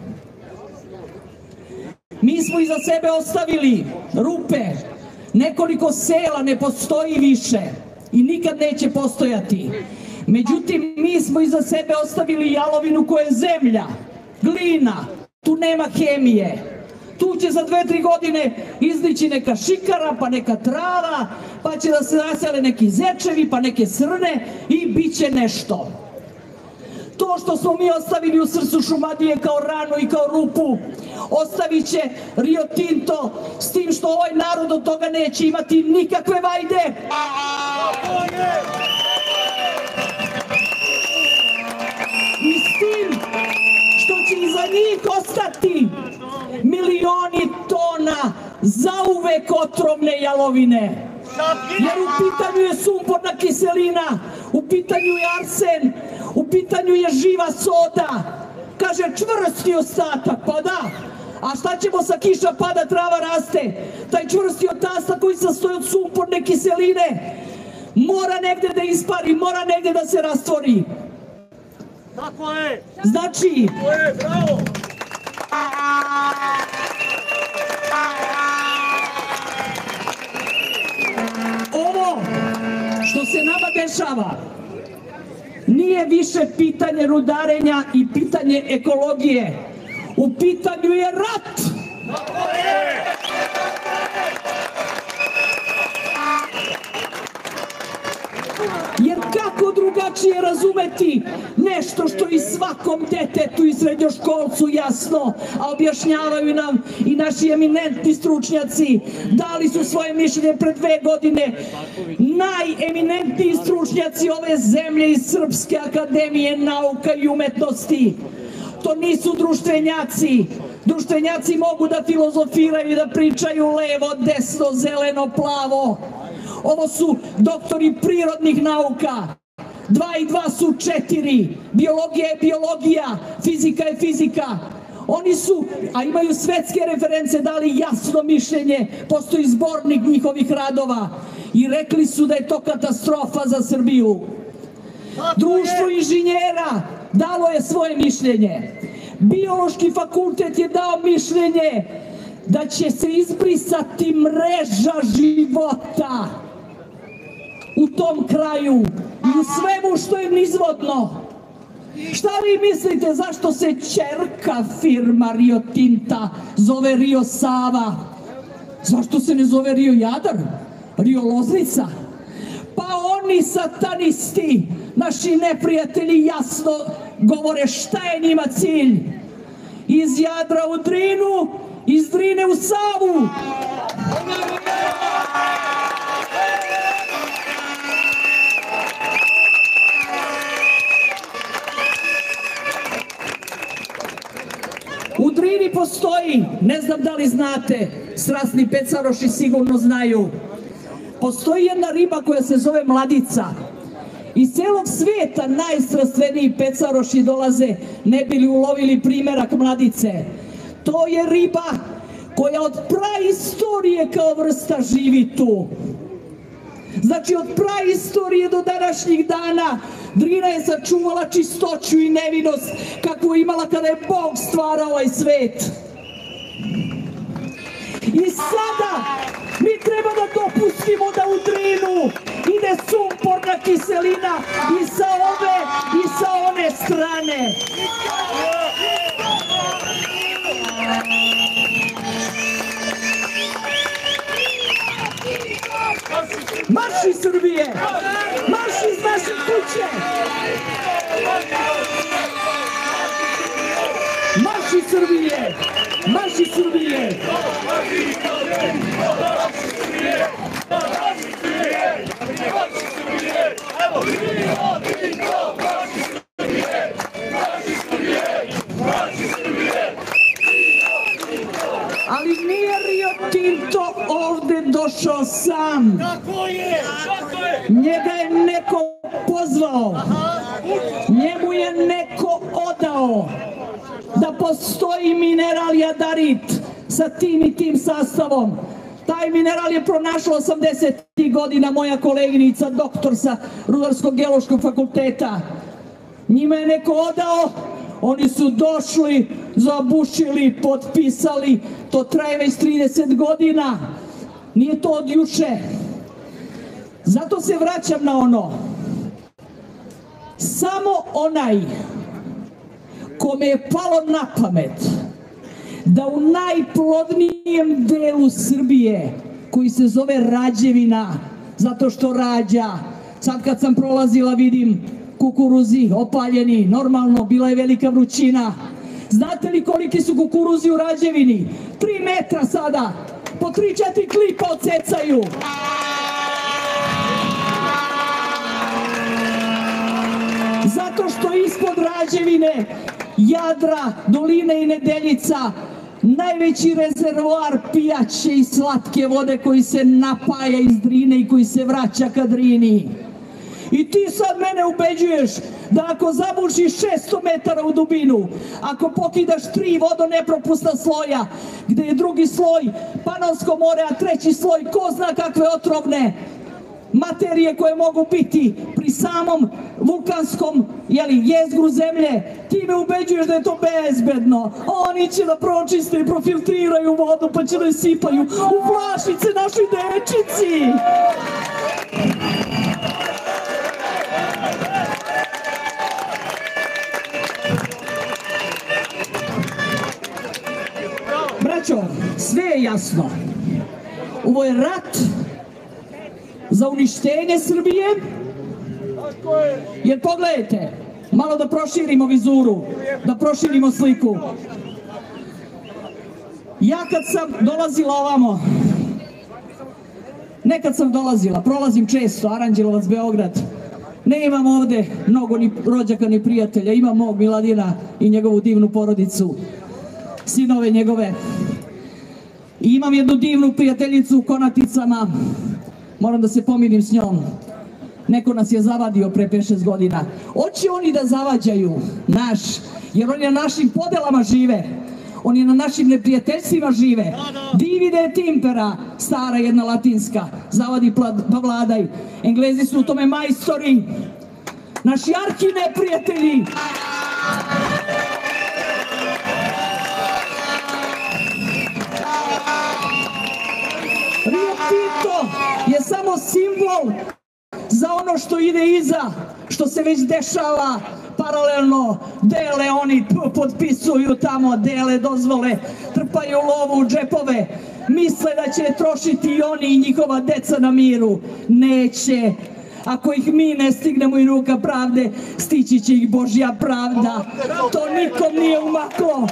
[SPEAKER 10] Mi smo iza sebe ostavili rupe, nekoliko sela ne postoji više i nikad neće postojati. Međutim, mi smo iza sebe ostavili jalovinu koja je zemlja, glina, tu nema hemije. Tu će za 2-3 godine izdići neka šikara, pa neka trava, pa će da se nasele neki zečevi, pa neke srne i bit će nešto. To što smo mi ostavili u srcu Šumadije kao ranu i kao rupu, ostavit će Rio Tinto, s tim što ovaj narod od toga neće imati nikakve vajde. I s tim što će iza njih ostati milioni tona zauvek otrovne jalovine. Jer u pitanju je sumporna kiselina, u pitanju je arsen, u pitanju je živa soda. Kaže čvrsti ostatak, pa da. A šta ćemo sa kiša pada, trava raste? Taj čvrsti ostatak koji sastoji od sumporne kiseline mora negde da ispari, mora negde da se rastvori.
[SPEAKER 9] Tako je!
[SPEAKER 10] Znači,
[SPEAKER 9] bravo!
[SPEAKER 10] ovo što se nama dešava nije više pitanje rudarenja i pitanje ekologije. U pitanju je rat. Jer kako drugačije razumeti nešto što i svakom detetu i srednjoškolcu jasno, a objašnjavaju nam i naši eminentni stručnjaci, dali su svoje mišljenje pre 2 godine, najeminentniji stručnjaci ove zemlje iz Srpske akademije nauka i umetnosti. To nisu društvenjaci. Društvenjaci mogu da filozofiraju i da pričaju levo, desno, zeleno, plavo. Ovo su doktori prirodnih nauka. 2 i 2 su 4. Biologija je biologija, fizika je fizika. Oni su, a imaju svetske reference, dali jasno mišljenje, postoji zbornik njihovih radova i rekli su da je to katastrofa za Srbiju. Društvo inženjera dalo je svoje mišljenje. Biološki fakultet je dao mišljenje da će se izbrisati mreža života u tom kraju i u svemu što je nizvodno. Šta vi mislite zašto se ćerka firma Rio Tinta zove Rio Sava? Zašto se ne zove Rio Jadar? Rio Loznica? Pa oni satanisti, naši neprijatelji, jasno govore šta je njima cilj. Iz Jadra u Drinu, iz Drine u Savu. U Drini postoji, ne znam da li znate, strasni pecaroši sigurno znaju, postoji jedna riba koja se zove mladica. Iz celog svijeta najstrastveniji pecaroši dolaze ne bi li ulovili primerak mladice. To je riba koja od praistorije kao vrsta živi tu. Znači od praistorije do današnjih dana Drina je sačuvala čistoću i nevinost kakvu je imala kada je Bog stvarao ovaj svet. I sada mi treba da dopustimo da u Drinu ide sumporna kiselina i sa ove i sa one strane. Marš iz Srbije! Marš iz naše kuće! Marš iz Srbije! Marš iz Srbije! Ali nije Rio Tinto ovde došao sam. Njega je neko pozvao. Njemu je neko odao da postoji mineral jadarit sa tim i tim sastavom. Taj mineral je pronašla 80. godina moja koleginica, doktor sa Rudarsko-geološkog fakulteta. Njima je neko odao, oni su došli, zabušili, potpisali, to traje već 30 godina, nije to od juče. Zato se vraćam na ono, samo onaj kome je palo na pamet da u najplodnijem delu Srbije, koji se zove Rađevina, zato što rađa, sad kad sam prolazila vidim kukuruzi opaljeni, normalno, bila je velika vrućina. Znate li koliki su kukuruzi u Rađevini? 3 metra sada, po 3-4 klipa odsecaju. Zato što ispod Rađevine, Jadra, Doline i Nedeljica, najveći rezervoar pijaće i slatke vode koji se napaja iz Drine i koji se vraća ka Drini. I ti sad mene ubeđuješ da ako zabušiš 600 metara u dubinu, ako pokidaš 3 vodonepropusna sloja, gde je drugi sloj Panonsko more, a treći sloj ko zna kakve otrovne materije koje mogu biti pri samom vulkanskom jezgru zemlje, ti me ubeđuješ da je to bezbedno. Oni će da pročiste i profiltriraju vodu pa će da je sipaju u flašice našoj dečici. Braćo, sve je jasno. Ovo je rat za uništenje Srbije, jer pogledajte, malo da proširimo vizuru, da proširimo sliku. Ja kad sam dolazila ovamo, nekad sam dolazila, prolazim često, Aranđelovac, Beograd, ne imam ovde mnogo ni rođaka ni prijatelja, imam mog Miladina i njegovu divnu porodicu, sinove njegove. I imam jednu divnu prijateljicu u Konaticama, moram da se pomirim s njom. Neko nas je zavadio pre 5-6 godina. Hoće oni da zavađaju naš, jer oni na našim podelama žive. Oni na našim neprijateljstvima žive. Divide et impera, stara jedna latinska. Zavadi pa vladaj. Englezi su u tome majstori. Naši arhi neprijatelji. Rio Tinto je samo simbol za ono što ide iza, što se već dešava paralelno. Dele oni, potpisuju tamo, dele dozvole, trpaju lovu u džepove, misle da će trošiti i oni i njihova deca na miru. Neće. Ako ih mi ne stignemo i ruka pravde, stići će ih Božja pravda. To nikom nije umaklo.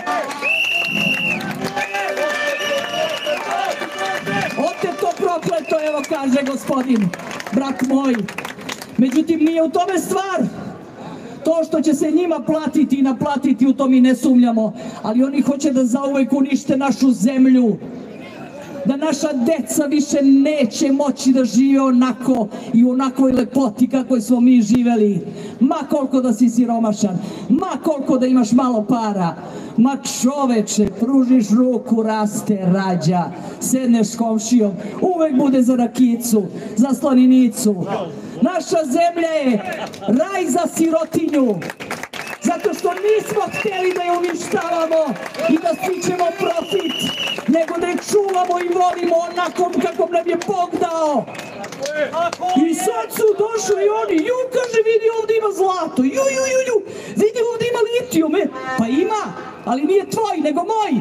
[SPEAKER 10] Oteto prokleto, evo kaže gospodin, brat moj. Međutim, nije u tome stvar. To što će se njima platiti i naplatiti, u to mi ne sumnjamo, ali oni hoće da zauvek unište našu zemlju. Da naša deca više neće moći da žive onako i u onakvoj lepoti kakvoj smo mi živeli. Ma koliko da si siromašan, ma koliko da imaš malo para, ma čoveče, pružiš ruku, raste, rađa, sedneš s komšijom, uvek bude za rakicu, za slaninicu. Naša zemlja je raj za sirotinju. Zato što nismo htjeli da je uništavamo i da stičemo profit, nego da je čuvamo i volimo onakom kako nam je Bog dao. I sad su došli oni, ju, kaže, vidi ovdje ima zlato, ju, vidi ovdje ima litijume. Pa ima, ali nije tvoj, nego moj.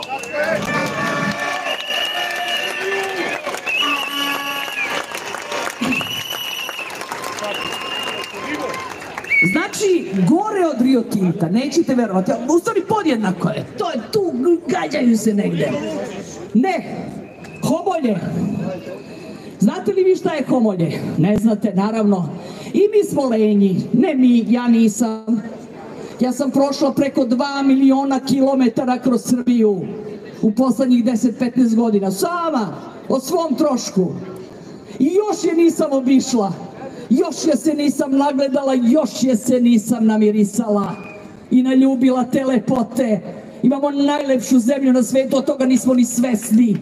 [SPEAKER 10] Znači, gore od Rio Tinta, nećete verovati, u stvari podjednako je, to je tu, gađaju se negde. Ne, homolje. Znate li vi šta je homolje? Ne znate, naravno. I mi smo lenji, ne mi, ja nisam. Ja sam prošla preko 2 miliona kilometara kroz Srbiju u poslednjih 10-15 godina, sama, o svom trošku. I još je nisam obišla. Još je se nisam nagledala, još je se nisam namirisala i naljubila te lepote. Imamo najlepšu zemlju na svetu, od toga nismo ni svesni.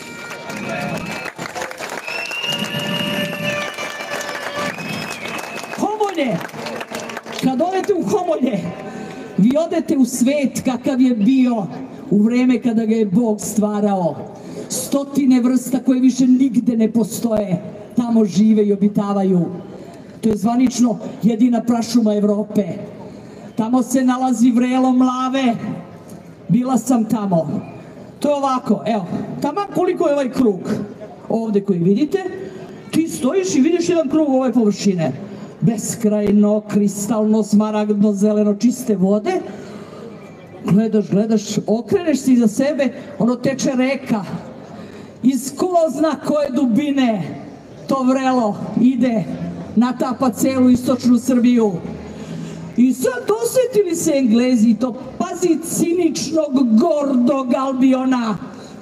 [SPEAKER 10] Homolje! Kad odete u Homolje, vi odete u svet kakav je bio u vreme kada ga je Bog stvarao. Stotine vrsta koje više nigde ne postoje, tamo žive i obitavaju. To je zvanično jedina prašuma Evrope. Tamo se nalazi vrelo mlave. Bila sam tamo. To je ovako, evo, tamo koliko je ovaj krug. Ovde koji vidite, ti stojiš i vidiš jedan krug ove površine. Beskrajno, kristalno, smaragdno, zeleno, čiste vode. Gledaš, okreneš se iza sebe, ono teče reka. Iz ko zna koje dubine to vrelo ide, natapa celu istočnu Srbiju. I sad osjetili se Englezi, to pazi ciničnog, gordog Albiona.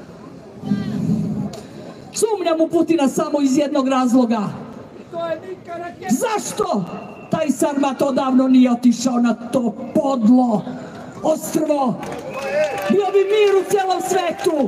[SPEAKER 10] Sumnjam u Putina samo iz jednog razloga. Zašto taj Sarmat odavno nije otišao na to podlo ostrvo? Bio bi mir u celom svetu.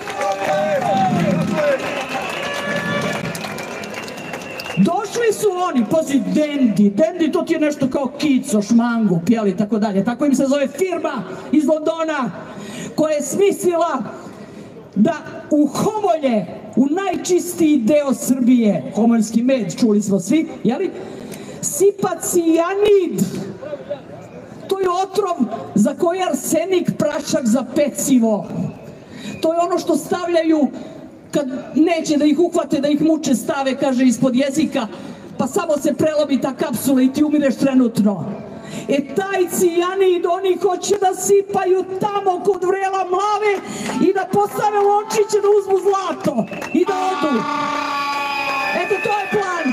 [SPEAKER 10] Došli su oni, pazi, Dendi, to ti je nešto kao Kico, Šmangu, Pjeli, tako dalje. Tako im se zove firma iz Londona koja je smislila da u Homolje, u najčistiji deo Srbije, homoljski med, čuli smo svi, jeli, sipa cijanid. To je otrov za koji arsenik, prašak za pecivo. To je ono što stavljaju kad neće da ih uhvate, da ih muče, stave, kaže, ispod jezika, pa samo se prelomi ta kapsula i ti umireš trenutno. E taj cijanid oni hoće da sipaju tamo kod vrela mlave i da postave lončiće da uzmu zlato i da odu. Eto, to je plan.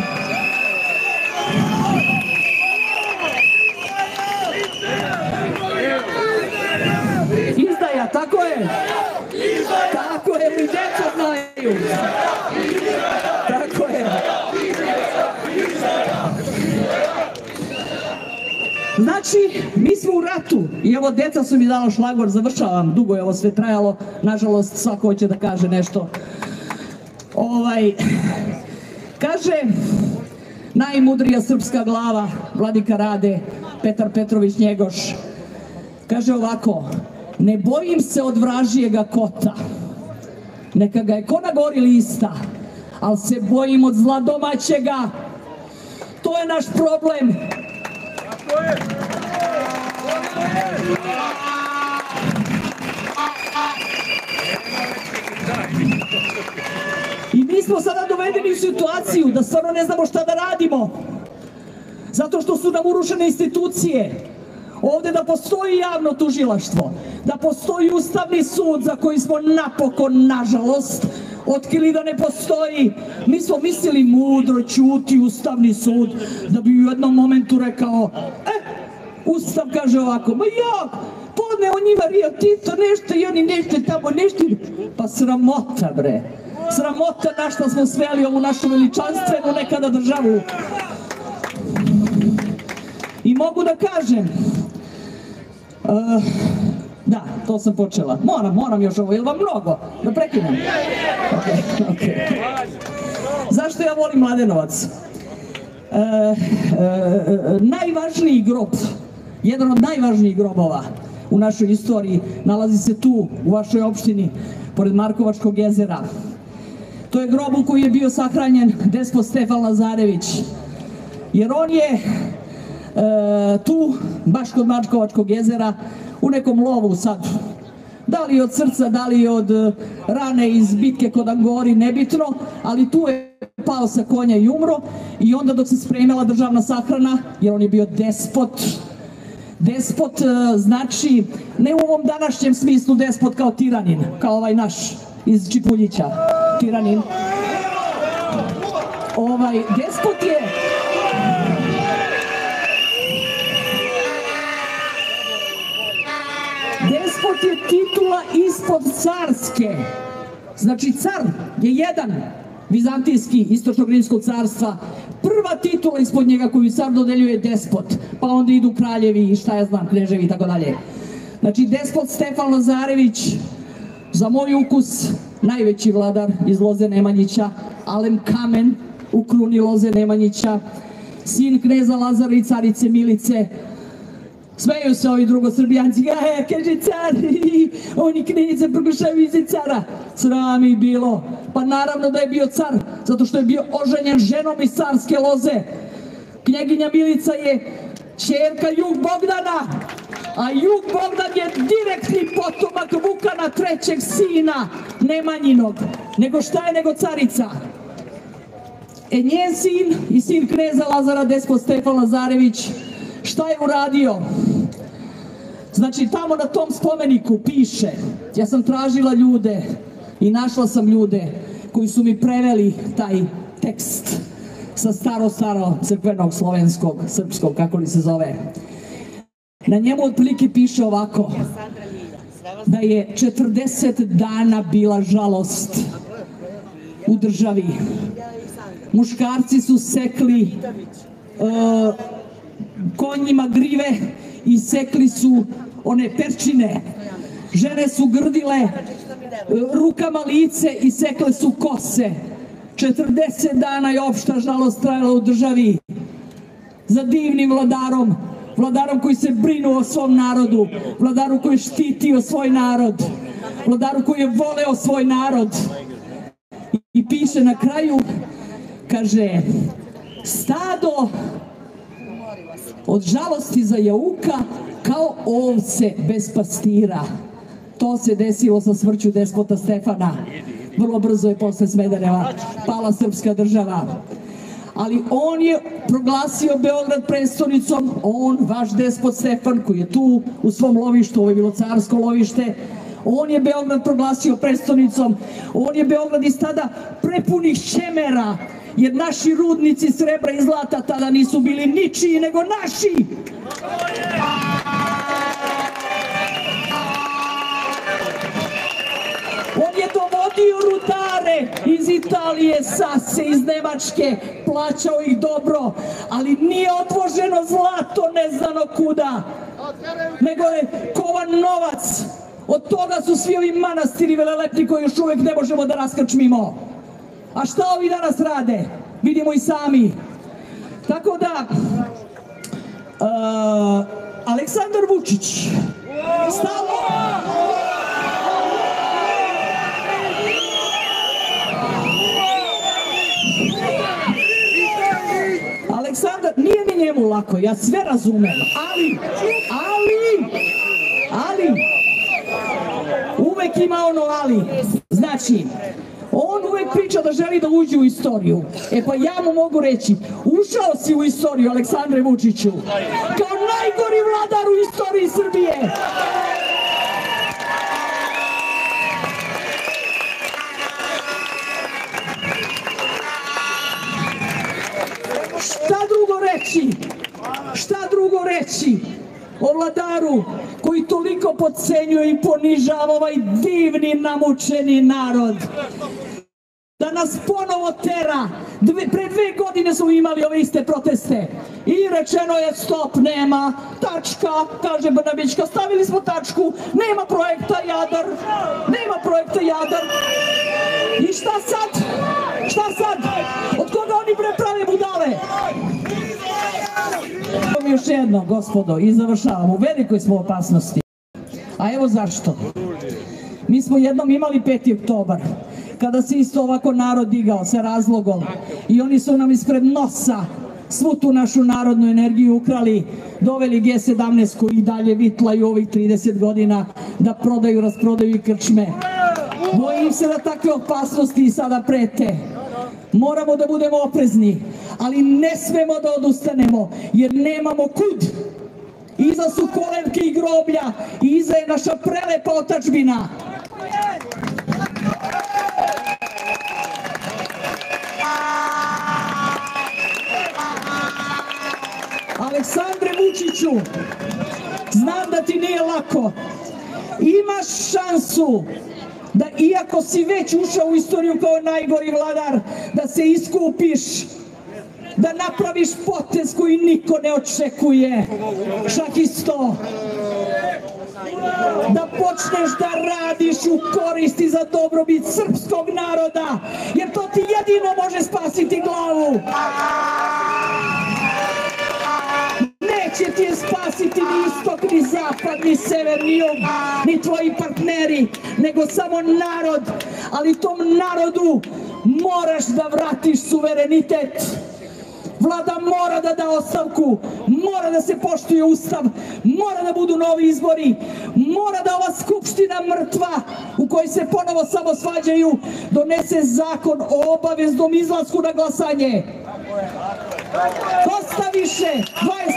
[SPEAKER 10] Izdaja, tako je. Tako je, mi djeca znaju. Tako je. Znači, mi smo u ratu i evo, djeca su mi dala šlagvor, završavam, dugo je ovo sve trajalo, nažalost, svako hoće da kaže nešto. Kaže, najmudrija srpska glava, Vladika Rade, Petar Petrović Njegoš, kaže ovako: ne bojim se od vražijega kota, neka ga je ko na gori lista, ali se bojim od zla domaćega. To je naš problem. I mi smo sada dovedeni u situaciju da stvarno ne znamo šta da radimo, zato što su nam urušene institucije. Ovde da postoji javno tužilaštvo, da postoji Ustavni sud za koji smo napokon, nažalost, otkrili da ne postoji. Mi smo mislili mudro, ćuti Ustavni sud, da bi u jednom momentu rekao: Ustav kaže ovako, ma ja, podne o njima Rio Tinto nešto i oni nešto tamo nešto. Pa sramota, bre. Sramota na što smo sveli ovu našu veličanstvenu nekada državu. I mogu da kažem, da, to sam počela. Moram još ovo, je li vam mnogo? Da prekinem? Okej. Zašto ja volim Mladenovac? najvažniji grob, jedan od najvažnijih grobova u našoj istoriji nalazi se tu, u vašoj opštini, pored Markovačkog jezera. To je grob u koji je bio sahranjen despot Stefan Lazarević, jer on je tu, baš kod Markovačkog jezera, u nekom lovu sad. Da li od srca, da li od rane iz bitke kod Angori, nebitno, ali tu je pao sa konja i umro i onda dok se spremila državna sahrana, jer on je bio despot. Despot znači, ne u ovom današnjem smislu despot kao tiranin, kao ovaj naš iz Čipuljića, tiranin. Despot je... Despot je titula ispod carske. Znači, car je jedan, vizantijski, istočno-rimskog carstva. Prva titula ispod njega koju car dodeljuje despot, pa onda idu kraljevi i šta ja znam, kneževi i tako dalje. Znači, despot Stefan Lazarević, za moj ukus, najveći vladar iz Loze Nemanjića, Alem Kamen u kruni Loze Nemanjića, sin kneza Lazara i carice Milice. Smeju se ovi drugosrbijanci, kaže car, oni knjize proglašaju iza cara. Sram ih bilo. Pa naravno da je bio car, zato što je bio oženjen ženom iz carske Loze. Knjeginja Milica je ćerka Jug Bogdana, a Jug Bogdan je direktni potomak Vukana, trećeg sina Nemanjinog. Nego šta je nego carica? Njen sin i sin kneza Lazara, despot Stefan Lazarević, šta je uradio? Znači, tamo na tom spomeniku piše, ja sam tražila ljude i našla sam ljude koji su mi preveli taj tekst sa staro crkvenog, slovenskog, srpskog, kako li se zove. Na njemu otprilike piše ovako, da je 40 dana bila žalost u državi. Muškarci su sekli konjima grive i sekli su one perčine. Žene su grdile rukama lice i sekle su kose. 40 dana je opšta žalost trajala u državi za divnim vladarom, vladarom koji se brinuo o svom narodu, vladaru koji je štitio svoj narod, vladaru koji je voleo svoj narod. I piše na kraju, kaže, stado od žalosti za jauka kao ovce bez pastira. To se desilo sa smrću despota Stefana. Vrlo brzo je posle Smedereva pala srpska država. Ali on je proglasio Beograd prestonicom, on, vaš despot Stefan, koji je tu u svom lovištu, ovo je bilo carsko lovište, on je Beograd proglasio prestonicom, on je Beograd iz tada prepunih ćemera, jer naši rudnici srebra i zlata tada nisu bili ničiji, nego naši. On je dovodio rudare iz Italije, Sase, iz Nemačke, plaćao ih dobro, ali nije odvoženo zlato neznano kuda, nego je kovan novac. Od toga su svi ovi manastiri velelepni koji još uvek ne možemo da raskrčmimo. A šta ovi danas rade? Vidimo i sami. Tako da, Aleksandar Vučić, Aleksandar, nije mi njemu lako, ja sve razumem, ali, uvek ima ono ali, znači, on uvek priča da želi da uđe u istoriju. E pa ja mu mogu reći, ušao si u istoriju, Aleksandre Vučiću, kao najgori vladar u istoriji Srbije. Šta drugo reći o vladaru koji toliko podcenjuje i ponižava ovaj divni, namučeni narod, da nas ponovo tera. Pre 2 godine smo imali ove iste proteste i rečeno je stop, nema, tačka, kaže Brnabićka, stavili smo tačku, nema projekta Jadar, nema projekta Jadar. I šta sad? Od koga oni prave budale? još jedno, gospodo, i završavamo. U velikoj smo opasnosti. A evo zašto. Mi smo jednom imali 5. oktobar, kada se isto ovako narod digao sa razlogom i oni su nam ispred nosa svu tu našu narodnu energiju ukrali, doveli G17 koji i dalje vitlaju ovih 30 godina da prodaju, rasprodaju i krčme. Bojim se da takve opasnosti sada prete. Moramo da budemo oprezni, ali ne smemo da odustanemo, jer nemamo kud. Iza su kolevke i groblja i iza je naša prelepa otadžbina. Aleksandre Vučiću, znam da ti nije lako. Imaš šansu da, iako si već ušao u istoriju kao najgori vladar, da se iskupiš, da napraviš potez koji niko ne očekuje, čak isto. Da počneš da radiš u korist i za dobrobit srpskog naroda, jer to ti jedino može spasiti glavu. Neće ti je spasiti ni istok, ni zapad, ni sever, ni jug, ni tvoji partneri, nego samo narod. Ali tom narodu moraš da vratiš suverenitet. Vlada mora da da ostavku, mora da se poštuje ustav, mora da budu novi izbori, mora da ova skupština mrtva u kojoj se ponovo samo svađaju donese zakon o obaveznom izlasku na glasanje. Dosta više, 20%, 30,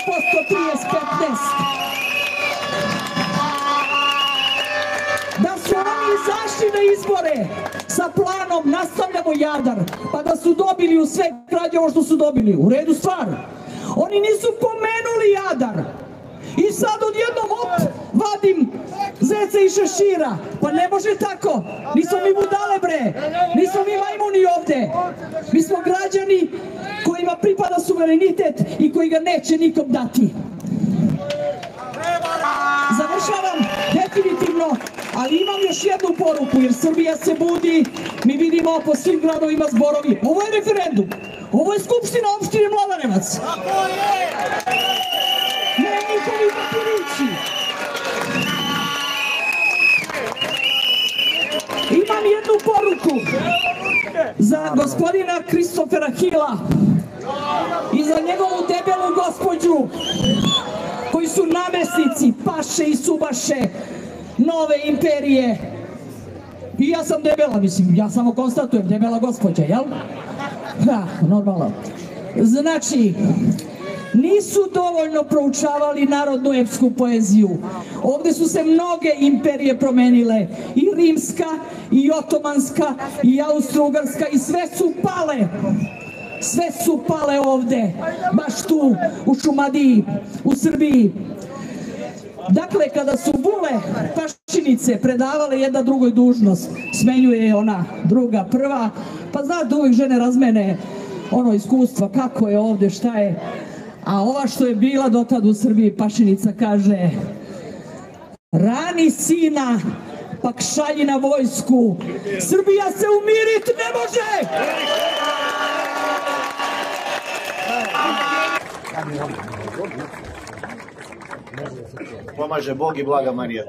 [SPEAKER 10] 15. Da su oni izašli na izbore sa planom nastavljamo Jadar, pa da su dobili u sve krađe ovo što su dobili, u redu stvar. Oni nisu pomenuli Jadar. I sad odjednom vadim zeca i šešira. Pa ne može tako. Nismo mi budale bre. Nismo mi majmuni ovde. Mi smo građani kojima pripada suverenitet i koji ga neće nikom dati. Završavam definitivno, ali imam još jednu poruku, jer Srbija se budi, mi vidimo po svim gradovima zborovi. Ovo je referendum, ovo je skupština opštine Mladerevac. Ne njihovi papirići. Imam jednu poruku za gospodina Kristofera Hila i za njegovu debelu gospođu, koji su namesnici, paše i subaše nove imperije. I ja sam debela, mislim, ja samo konstatujem, debela gospođa, jel? Ha, normalno. Znači, nisu dovoljno proučavali narodnu epsku poeziju. Ovde su se mnoge imperije promenile, i rimska, i otomanska, i austro-ugarska, i sve su pale. Sve su pale ovde, baš tu, u Šumadiji, u Srbiji. Dakle, kada su bule paščinice predavale jedna drugoj dužnost, smenjuje je ona druga prva, pa znate, uvijek žene razmene ono iskustva, kako je ovde, šta je. A ova što je bila dotad u Srbiji, pašinica kaže: rani sina, pak šalji na vojsku, Srbija se umirit ne može!
[SPEAKER 11] Pomaže Bog i blaga Marija.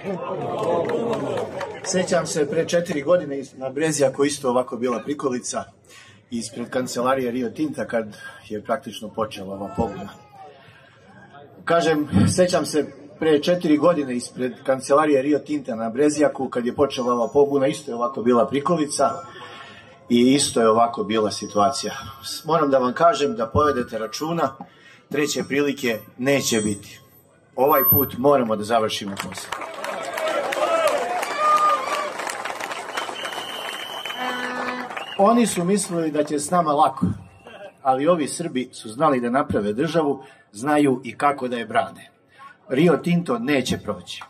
[SPEAKER 11] Sećam se pre 4 godine na Brezjaku isto ovako bila prikolica ispred kancelarije Rio Tinta kad je praktično počela ova pobuna. Kažem, sećam se pre 4 godine ispred kancelarije Rio Tinta na Brezjaku kad je počela ova pobuna, isto je ovako bila prikolica i isto je ovako bila situacija. Moram da vam kažem da povedete računa, treće prilike neće biti. Ovaj put moramo da završimo posao. Oni su mislili da će s nama lako, ali ovi Srbi su znali da naprave državu, znaju i kako da je brane. Rio Tinto neće proći.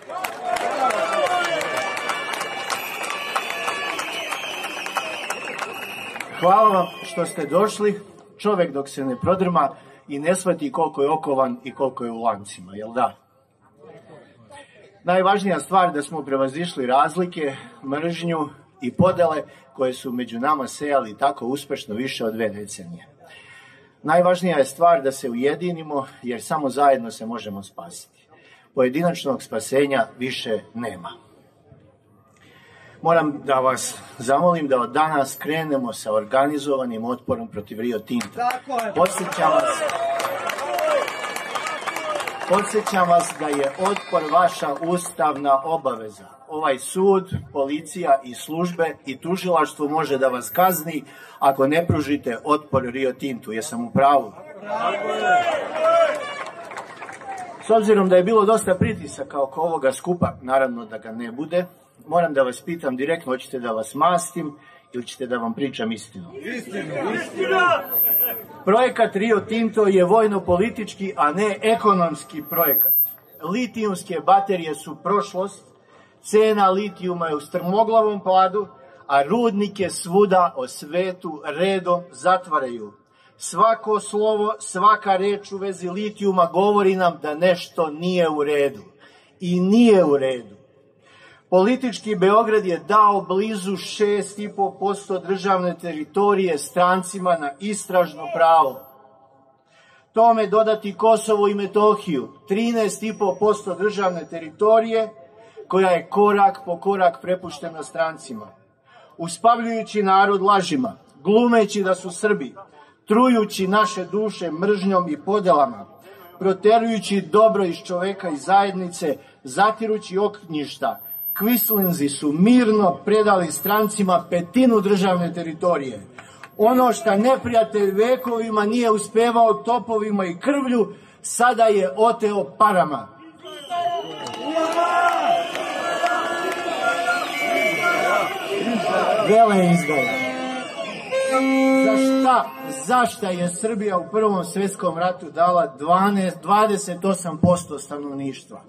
[SPEAKER 11] Hvala vam što ste došli. Čovek dok se ne prodrma i ne shvati koliko je okovan i koliko je u lancima, jel da? Najvažnija stvar da smo prevazišli razlike, mržnju i podele koje su među nama sejali tako uspešno više od 2 decenije. Najvažnija je stvar da se ujedinimo, jer samo zajedno se možemo spasiti. Pojedinačnog spasenja više nema. Moram da vas zamolim da od danas krenemo sa organizovanim otporom protiv Rio Tinta. Podsjećam vas da je otpor vaša ustavna obaveza. Ovaj sud, policija i službe i tužilaštvo može da vas kazni ako ne pružite otpor Rio Tintu. Jesam u pravu? S obzirom da je bilo dosta pritisaka oko ovoga skupa, naravno da ga ne bude, moram da vas pitam direktno, hoćete da vas mastim ili ćete da vam pričam istinu? Istina! Projekat Rio Tinto je vojno-politički, a ne ekonomski projekat. Litijumske baterije su prošlost, cena litijuma je u strmoglavom padu, a rudnike svuda o svetu redom zatvaraju. Svako slovo, svaka reč u vezi litijuma govori nam da nešto nije u redu. I nije u redu. Politički Beograd je dao blizu 6,5% državne teritorije strancima na istražno pravo. Tome dodati Kosovo i Metohiju, 13,5% državne teritorije, koja je korak po korak prepuštena strancima. Uspavljujući narod lažima, glumeći da su Srbi, trujući naše duše mržnjom i podelama, proterujući dobro iz čoveka i zajednice, zatirući ognjišta, Kvislinzi su mirno predali strancima 1/5 državne teritorije. Ono što neprijatelj vekovima nije uspevao topovima i krvlju, sada je oteo parama. Veleizdaja. Zašta je Srbija u Prvom svjetskom ratu dala 28% stanovništva?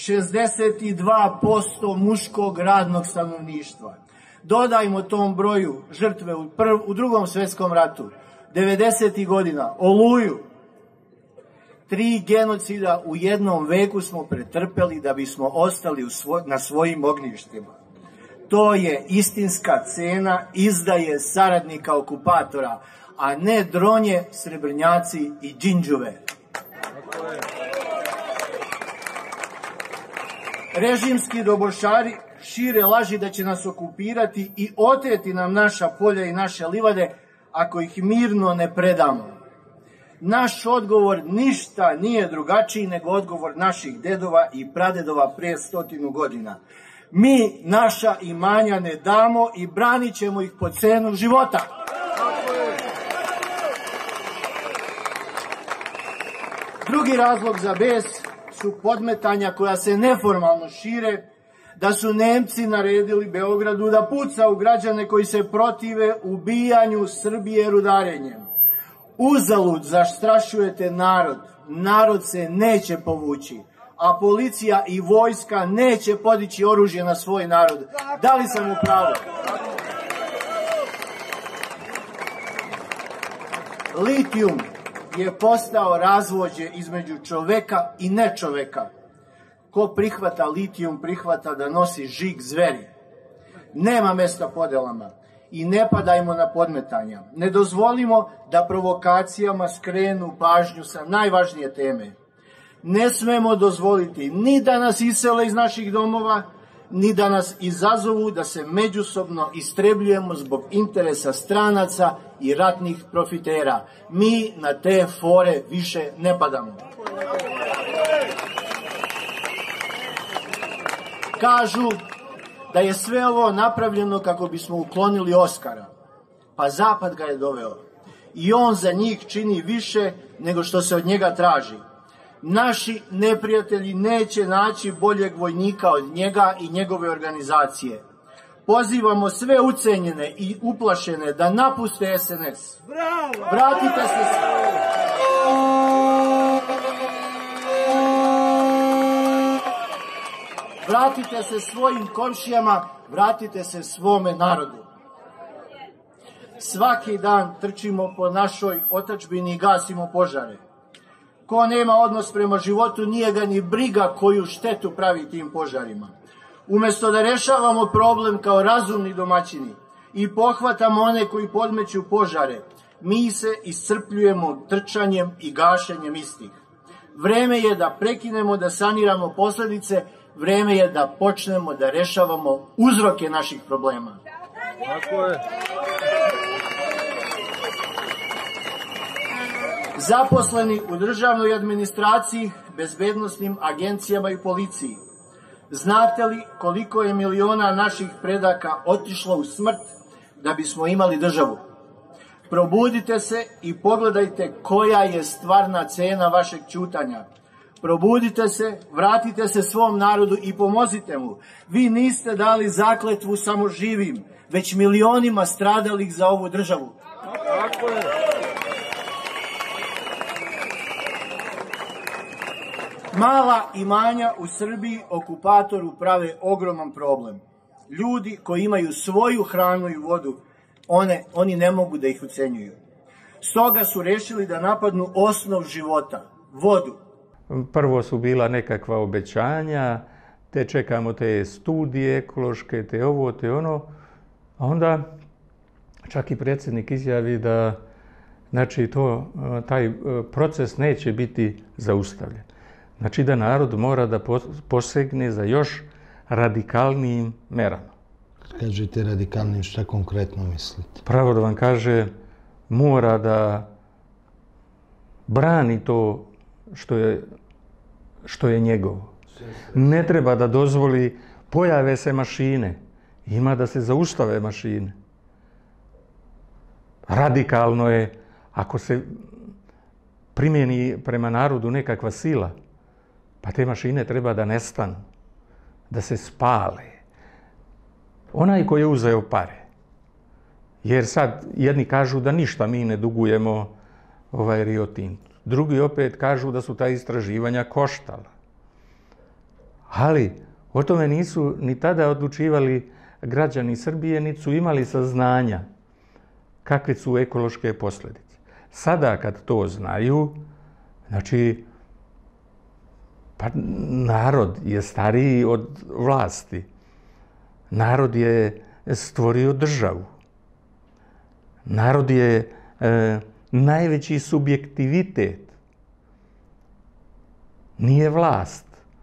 [SPEAKER 11] 62% muškog radnog stanovništva. Dodajmo tom broju žrtve u Drugom svjetskom ratu, 90. godina, Oluju. 3 genocida u jednom veku smo pretrpeli da bismo ostali na svojim ognjištima. To je istinska cena izdaje saradnika okupatora, a ne dronje, srebrnjaci i džinđuve. Režimski dobošari šire laži da će nas okupirati i oteti nam naša polja i naše livade ako ih mirno ne predamo. Naš odgovor ništa nije drugačiji nego odgovor naših dedova i pradedova prije 100 godina. Mi naša imanja ne damo i branit ćemo ih po cenu života. Drugi razlog za bes su podmetanja koja se neformalno šire, da su Nemci naredili Beogradu da puca u građane koji se protive ubijanju Srbije rudarenjem. Uzalud zastrašujete narod, narod se neće povući, a policija i vojska neće podići oružje na svoj narod. Da li sam u pravu? Litijum je postao razvođe između čoveka i nečoveka. Ko prihvata litijum, prihvata da nosi žig zveri. Nema mesta podelama i ne padajmo na podmetanja. Ne dozvolimo da provokacijama skrenu pažnju sa najvažnije teme. Ne smemo dozvoliti ni da nas isele iz naših domova, ni da nas izazovu da se međusobno istrebljujemo zbog interesa stranaca i ratnih profitera. Mi na te fore više ne padamo. Kažu da je sve ovo napravljeno kako bismo uklonili Oskara. Pa Zapad ga je doveo. I on za njih čini više nego što se od njega traži. Naši neprijatelji neće naći boljeg vojnika od njega i njegove organizacije. Pozivamo sve ucenjene i uplašene da napuste SNS. Vratite se Vratite se svojim komšijama, vratite se svome narodu. Svaki dan trčimo po našoj otadžbini i gasimo požare. Ko nema odnos prema životu, nije ga ni briga koju štetu pravi tim požarima. Umjesto da rešavamo problem kao razumni domaćini i pohvatamo one koji podmeću požare, mi se iscrpljujemo trčanjem i gašenjem istih. Vreme je da prekinemo da saniramo posledice, vreme je da počnemo da rešavamo uzroke naših problema.
[SPEAKER 9] Tako je.
[SPEAKER 11] Zaposleni u državnoj administraciji, bezbednosnim agencijama i policiji. Znate li koliko je miliona naših predaka otišlo u smrt da bismo imali državu? Probudite se i pogledajte koja je stvarna cena vašeg ćutanja. Probudite se, vratite se svom narodu i pomozite mu. Vi niste dali zakletvu samo živim, već milionima stradalih za ovu državu.
[SPEAKER 9] Tako je.
[SPEAKER 11] Mala imanja u Srbiji okupatoru prave ogroman problem. Ljudi koji imaju svoju hranu i vodu, oni ne mogu da ih ucenjuju. Stoga su rešili da napadnu osnov života, vodu.
[SPEAKER 12] Prvo su bila nekakva obećanja, te čekamo te studije ekološke, te ovo, te ono, a onda čak i predsjednik izjavi da znači taj proces neće biti zaustavljen. Znači da narod mora da posegne za još radikalnijim merama.
[SPEAKER 13] Kažete radikalnim, šta konkretno mislite?
[SPEAKER 12] Pravo da vam kaže, mora da brani to što je njegovo. Ne treba da dozvoli, pojave se mašine, ima da se zaustave mašine. Radikalno je, ako se primjeni prema narodu nekakva sila, pa te mašine treba da nestanu, da se spale. Onaj ko je uzeo pare, jer sad jedni kažu da ništa mi ne dugujemo Rio Tintu, drugi opet kažu da su ta istraživanja koštala. Ali o tome nisu ni tada odlučivali građani Srbije, niti su imali saznanja kakve su ekološke posljedice. Sada kad to znaju, znači, pa narod je stariji od vlasti. Narod je stvorio državu. Narod je najveći subjektivitet. Nije vlast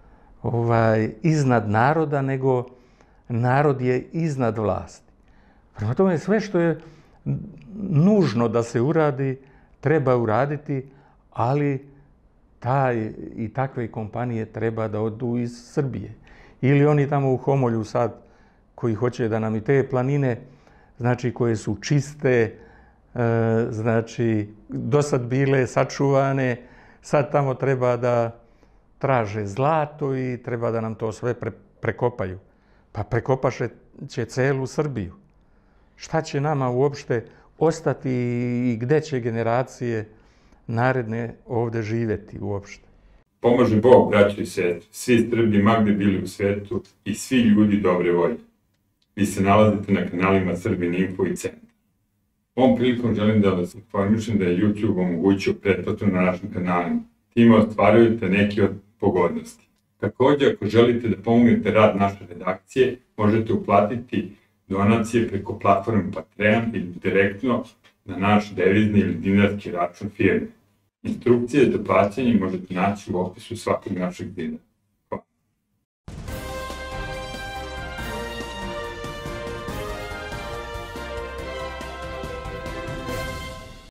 [SPEAKER 12] iznad naroda, nego narod je iznad vlasti. Prema tome, sve što je nužno da se uradi, treba uraditi, ali taj i takve kompanije treba da odu iz Srbije. Ili oni tamo u Homolju sad, koji hoće da nam i te planine, znači koje su čiste, znači dosad bile sačuvane, sad tamo treba da traže zlato i treba da nam to sve prekopaju. Pa prekopaše će celu Srbiju. Šta će nama uopšte ostati i gde će generacije naredne ovde živeti uopšte?
[SPEAKER 14] Pomože Bog, braćo i sestre, svi Srbi magde bili u svetu i svi ljudi dobre volje. Vi se nalazite na kanalima Srbin Info i Centar. Ovom prilikom želim da vas informišem da je YouTube omogućio pretplatu na našim kanalima. Time ostvarujete neke od pogodnosti. Također, ako želite da pomognete rad naše redakcije, možete uplatiti donacije preko platforme Patreon ili direktno na naš devizni ili dinarski račun firme. Instrukcije za plaćanje možete naći u opisu svakog našeg videa.